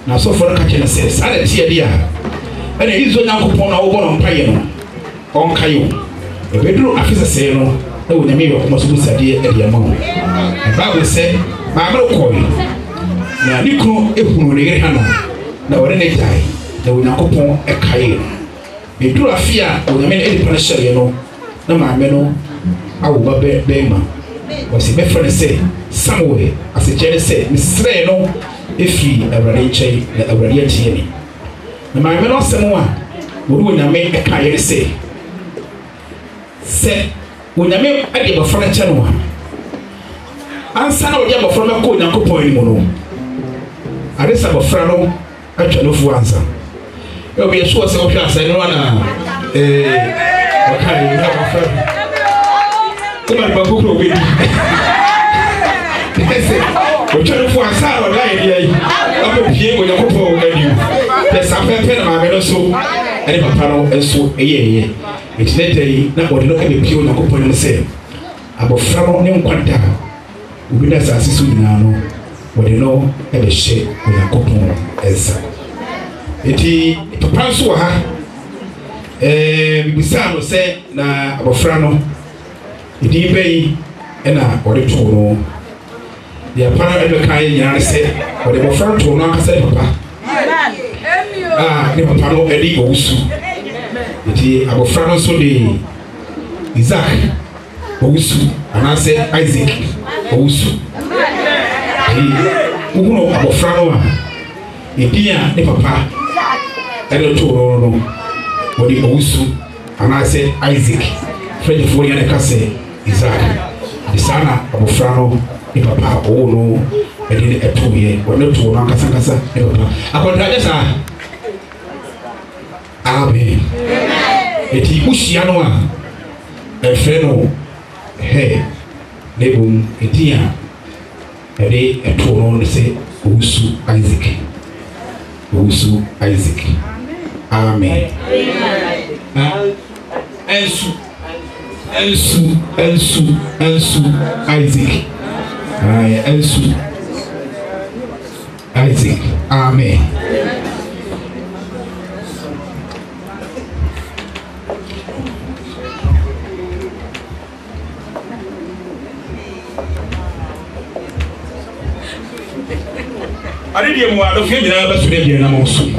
na so for ka kene se sa na tie dia ana izo nyankopon na wo bo no mpaye no on kayo e bedru afisa se no e wo nyame yo kuma so busade e dia ma ho e bible se ma bro ko na nikro ehunu ne yere ha no na wore ne jai na wo nyankopon e kayo bedru afia wo nyame e di pressure no na ma me no awo ba be be ma wasi be friend say somewhere as a jere say misre no efi awrade chei na awrade tie ni na ma me no semo a wo wo nyame e kayo ne say se unyame ade bafra cha no ansa na odi bafra me ko nyankopon ni mo no ade sa bafra no atwa no fu ansa e obi yeso se wo hwa asa no na eh wakai na bafra kuma ba ko ko bi ese o twa no fu ansa ro la ye yi apo pie ko nyankopon ani te sa pepe na ma me no so ade papa no enso eyeye etinetei na odi no ebe pio na kopon no se abofra no ne nkwada obi na asase so nyina no odi no ebe hye na kopon ensa eti papa so ha eh bibisa no se na abofra no edi bei ena odi to no ya para ebe kai nyina se odi abofra to no akasa papa ah ne papa no edi owusu eti abofra no so de Isaac owusu anase Isaac owusu e uhuno abofra no a edi a ne papa ede to no no odi owusu anase Isaac friend for ya ne kase Isaac de sana abofra no ne papa o no ede ne eto ye wona to no kasa kasa ne papa akontra de sa amen eti ushia no a efe no he nebum eti a ere eto no se owusu Isaac owusu Isaac amen amen ensu ensu ensu ensu Isaac ay ensu Isaac amen ade die mu ado fie nyina ba so de die na mo so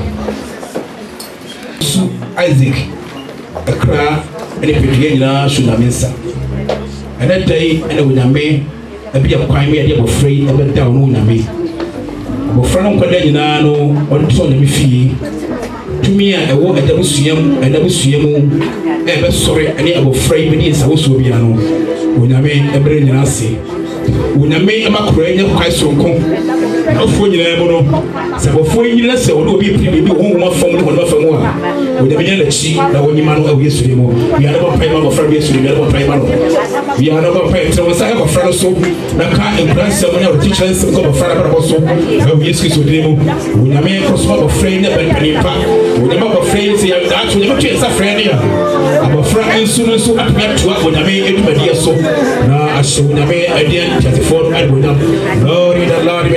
su Isaac akra ene pedie nyina so na mensa ene dai ene wonyame abi akwan me ade bofrei ebe da no wonyame bofra no kwada nyina no on so na me fie tumi a ewo adabu suam adabu suamu ebe sore ene abofrei be die sa wo so bia no wonyame ebre nyina se wonyame amakora nya kwai sonko afo nyina mo no se bofo nyina se wo obi pri bi wo ho fam no ho fam a wonyame nya na chi na wonyima no awie suri mo wi ana ba pai ma bofra bi suri bi ba pai ma no wi ana ba pai tre wo sa ba bofra no so na ka embrace mo na teacher se ko bofra ba ba so awie suri so de mo wonyame ko so bofra nya ba pani pa wonyame bofra se ya da to wonyame tue sa friend ya abofra ensu no so apia to wonyame edumadi so na asho wonyame adian thirty-four and we know glory to the Lord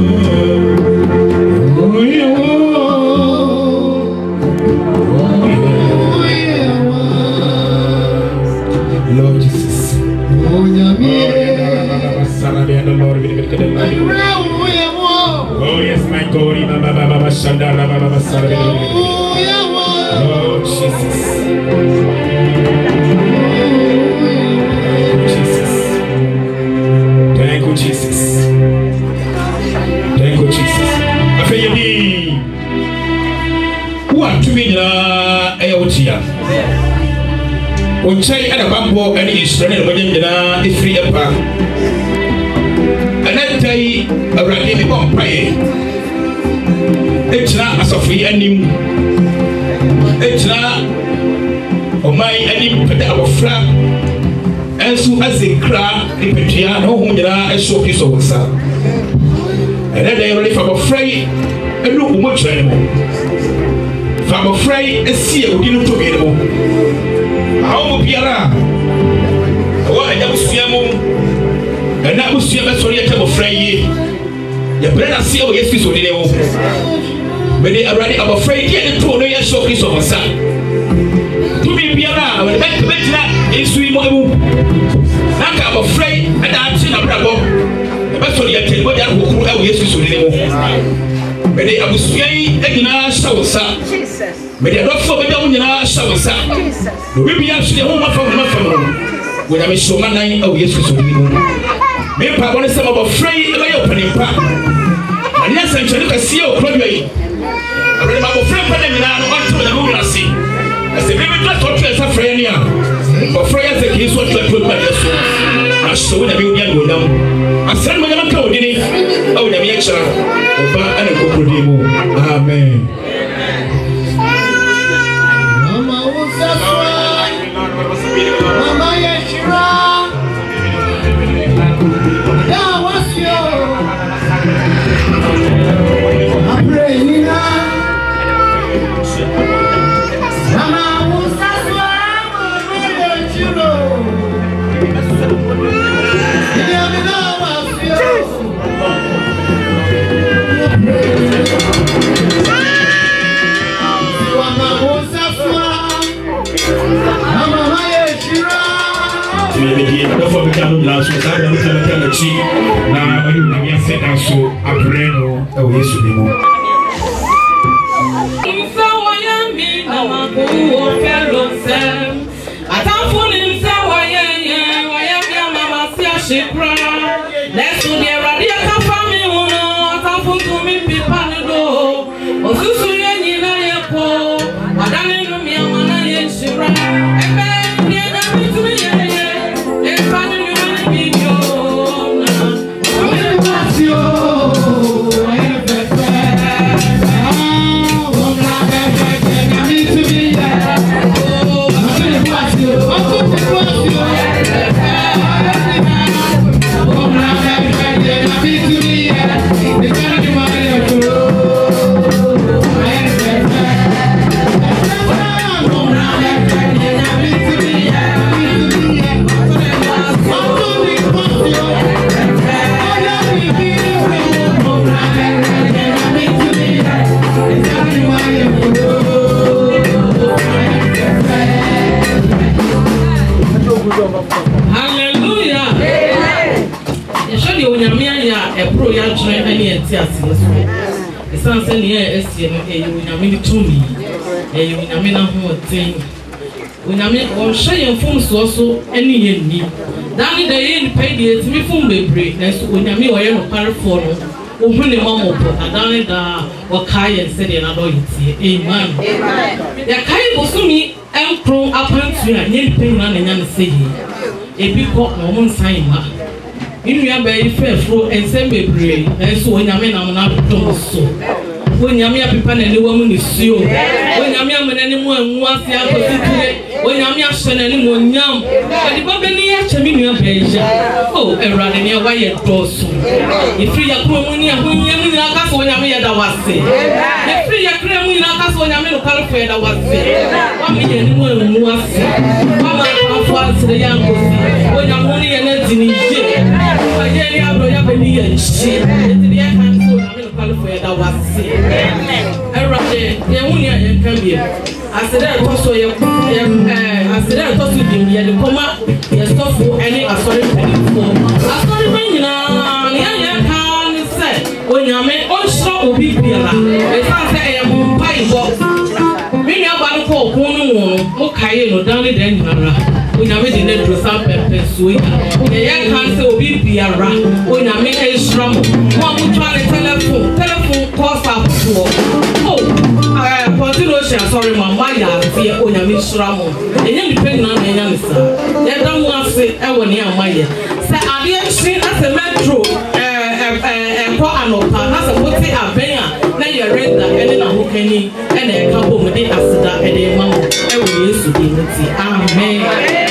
Lord Jesus oh yes my God Lord Jesus Jesus. Thank you, Jesus. Afeyedi. Who are to me na eotia. Ochai ada bambo ani Israel mo nyina ifri epa. Anatai awrade bi bom pae. Echna asofi anim. Echna omai anim peda abofra. Ensu azekra ipetia no hu nyina eso piso wasa ene da yele fa bofrei enu umo twere mo fa bofrei esi odi no to gele mo awo mo biara awo anya busua mo ena busua be sori ete bofrei ye ye brena si o yesu so dine mo Many are ready. I'm afraid yet to know your show is over, son. To be Biana, when I met that in Swimo. I'm afraid, and I'm saying, I'm bravo. But for the attention, who will yes to anymore. Many I was saying, Egina Shawsa. Many are not for the Domina Shawsa. We be actually home from my family. When I'm a showman, oh yes to anymore. Maybe I want to say I'm afraid of my opening part. And yes, I'm trying to see your problem. I remember my friend, but I'm not to the moon. I see. I said, maybe that's what you're afraid of. But Freya said, he's what you're doing by yourself. I saw the union go down. I said, when I'm going to oh, the reaction. And a good demo. Amen. Mama was that one. Mama, yes, you are. That was your. I'm praying now. Mama was that one. You know. Therefore, we can last with that. We can tell the chief now. When you have said that, so I pray no, I will use you more. Let's do the radio family. I can't to me people do. Oh, so you need po. I don't know me. I'm not yet sure. And then you know me to me. Let's find a new video. I'm in the past, yo. I have a friend. Oh, I'm not me to be there. Oh, I'm in the past, yo. I'm in the past, yo. It's something here, it's a mini to me. A Yamina whole thing. When I mean, or share phones also any in me. Down in the end, pay the me phone baby. That's when I mean, I am a paraphone. Open the mom, and down in the or Kai and said another. Amen. The Kai was to me and crow up and to a near pain and say, a big cock, no one sign. In your very fair flow and send me brave, and so when I mean I'm not so. When you are people and the woman is you, when I'm young and anyone wants the opposite, when I'm young and anyone young, but the Babylon Chaminian page. Oh, and rather near Wyatt Dawson. If you are growing here, when you are not when I'm here, that was it. If you are growing up when I'm in California, that was it. One million women was it. One man was the young person. When I'm only an engineer. I have a million shit. The air hands I'm in California, that was it. I rather, the only can be. I said, I told you, I said, I told you, the coma, the stuff for any authority for. I told you, I can't say, when you may also be here. It's not say I am pie box. Many about the call, one, okay, no, down the den. When I made the net to some purpose, the young council will be Biara. When I make a strum, one will try the telephone, telephone calls up for. Oh, I continue, sorry, Mamma, fear when I make strum. And then depending on the answer, they don't want to say, I want near my year. Say, I didn't see as a metro, and for an open, as a putty a banner, then you're ready, and then I'm hooking and a couple of days after that, and then Mamma, I will use to be with you. Amen.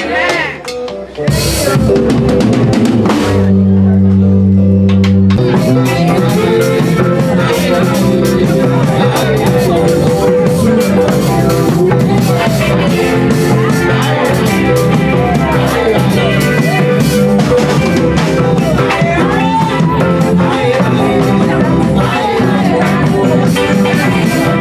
Thank you.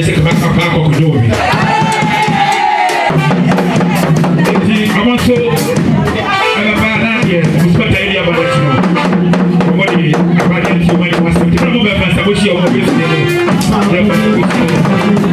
se kaba kaba ko ko do bi ti amaso ana ba na ye musko ta ile ba da tino ko mo di ba da ti mo ma se ti mo ba fa sa bo shi o mo bi se ne ya ba ko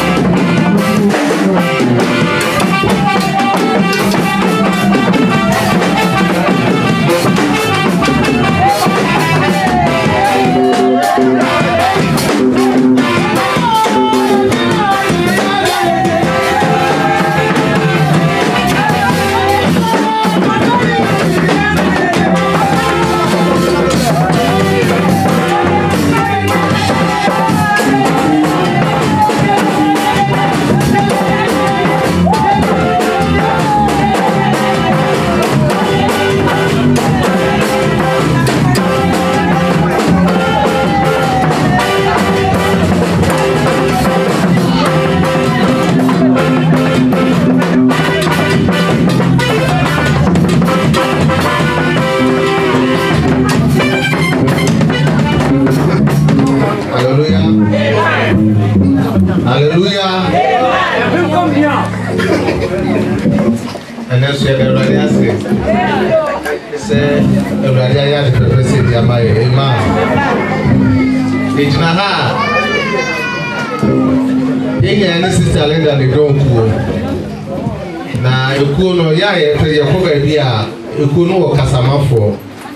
Ekuno wo kasamafo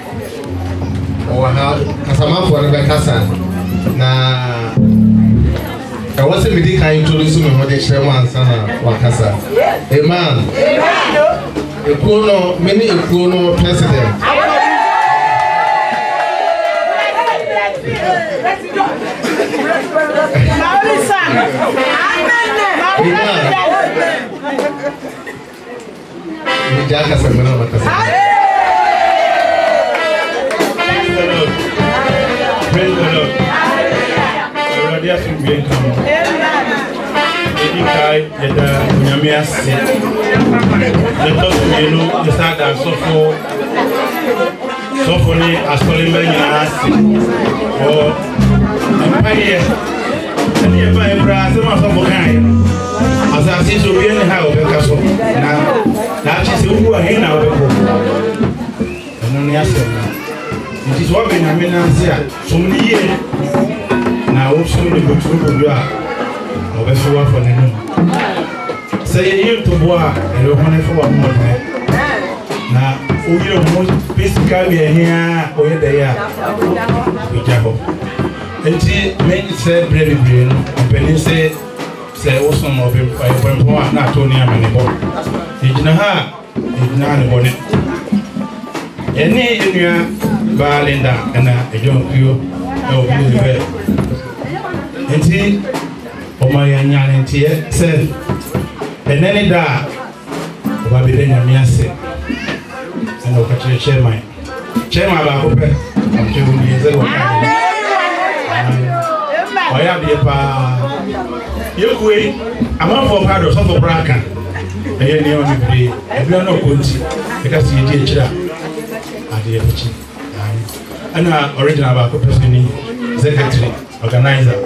o ha kasamafo ne be kasa na e wose me di kan introduce me mo de share man sana wa kasa amen ekuno me ni ekuno president Jaga semana mata saya. Praise the Lord. Everybody has been bien kamu. Jadi kai ada nyami ase. Lepas menu kita ada sofo. Sofo ni asal menye ase. Oh, apa ye? Ini apa yang berasa masa bukan? Asa sisi bien ha obekaso. Na na chisi uwa hina obeko. Nani ase. Nti so be na me na ase a somniye na wo somni boturu bodu a obeso wa fo nenu. Say you to boa e ro hone fo wa mo ne. Na oyi mo basically here oye da ya. Ijabo. Nti men say brave brain, open say say also no be for for na to ni amane bo. Ejina ha ejina ne bone. Eni enua Balinda and a young few of the and see, oh my young tea said, and any da, Babylon Miase, and of a chairman. Chairman about open, I'm two years ago. I have the pa. You wait, I'm not for part of some bracken. And you know, if you are not good, because you did it. I did it. And our original about person, secretary, organizer.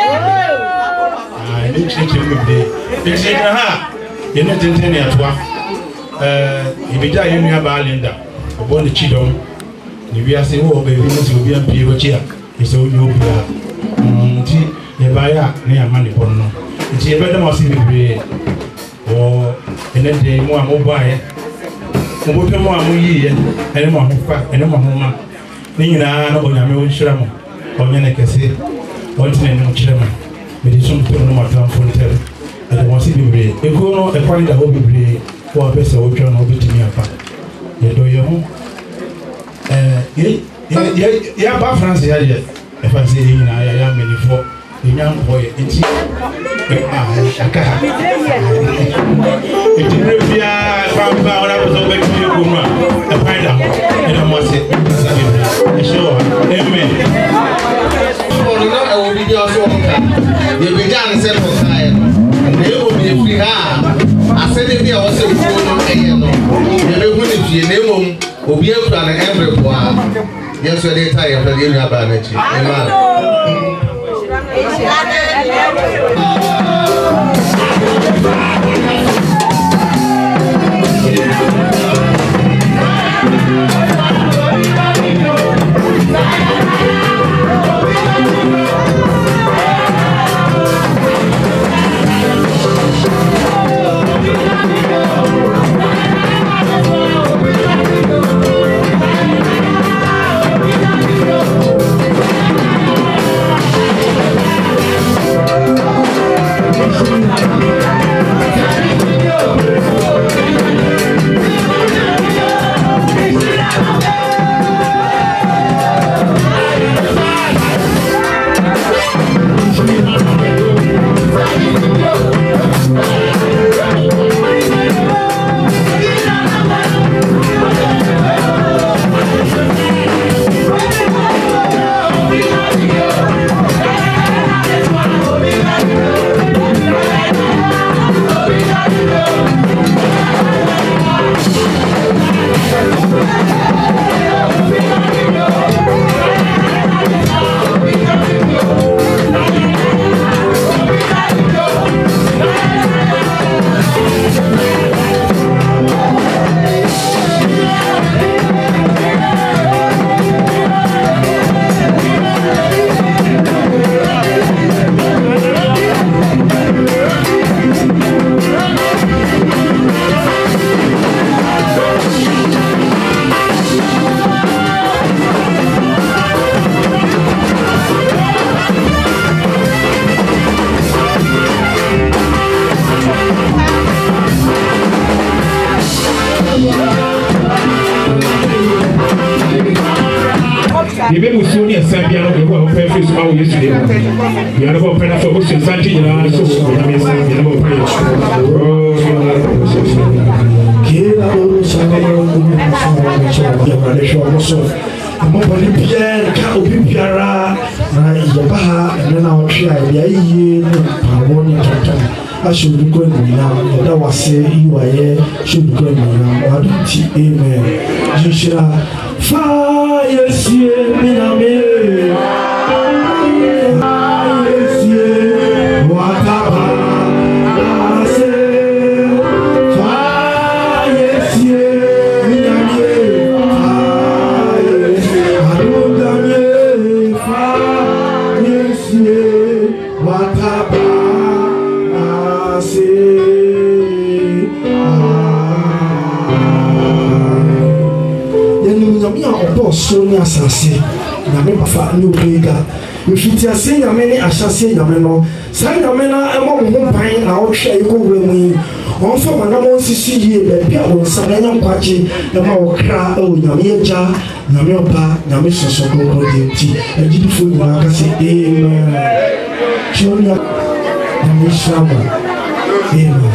I didn't change him with the. They said, aha, you're not intending at work. Uh, if you die, you're Balinda, upon the Chidom. If you are saying, oh, baby, you will be a P O G. It's all you be. You buy a near money for no. It's a better must be or in a day more mobile. Open more year, and more fat, and more home. Nina no onyame wo nhyiramo onye ne kese ontene no nhyiramo me di sum to no matam fontere e de wonsi bibre e ko no e kwani da ho bibre wo abese wo twa no obetimi afa ye do ye ho eh ye ye ya ba France ya ye e fa se nyina ya ya menifo e nya nko ye enti ah aka e ti bia fa ba ora bo so be ki ko no e fa da e do mo se sure amen so no I will be also you began say for time and they will be free ha I said if you also go no eh no you be who if you name mum obi akura na every boy yes we dey tie for you aba na chi amen yɛbɛ mu suo ne ɛsa bia no yɛbɔ ɔpɛ firi so ma wo yesu de mu yɛne bɔ ɔpɛ no afɔ wosu nsa nte nyinaa so onyame nsa yɛne bɔ ɔpɛ yɛ Kira uru sama uru sama sama ya pada show so. Mo bani biara ka obi biara na yeba ha na na ohwe a ya yiye no pawo ni tonton. Asho bi ko ni na da wase iwaye sho bi ko ni na aduti amen. Jishira fire sie mi na me. Fire sie wataba. So ni asase na me bafa ni obega mfiti ase nyame ni asase nyame no sa nyame na emo ho ban na wo hwe iko wura mu on fa mana mo sisi yie be bia wo nsa na nyam kwache e ma wo kra e wo nyame eja nyame oba nyame soso ko ko de ti ejidi fo ni aka se amen chonia nyame shama amen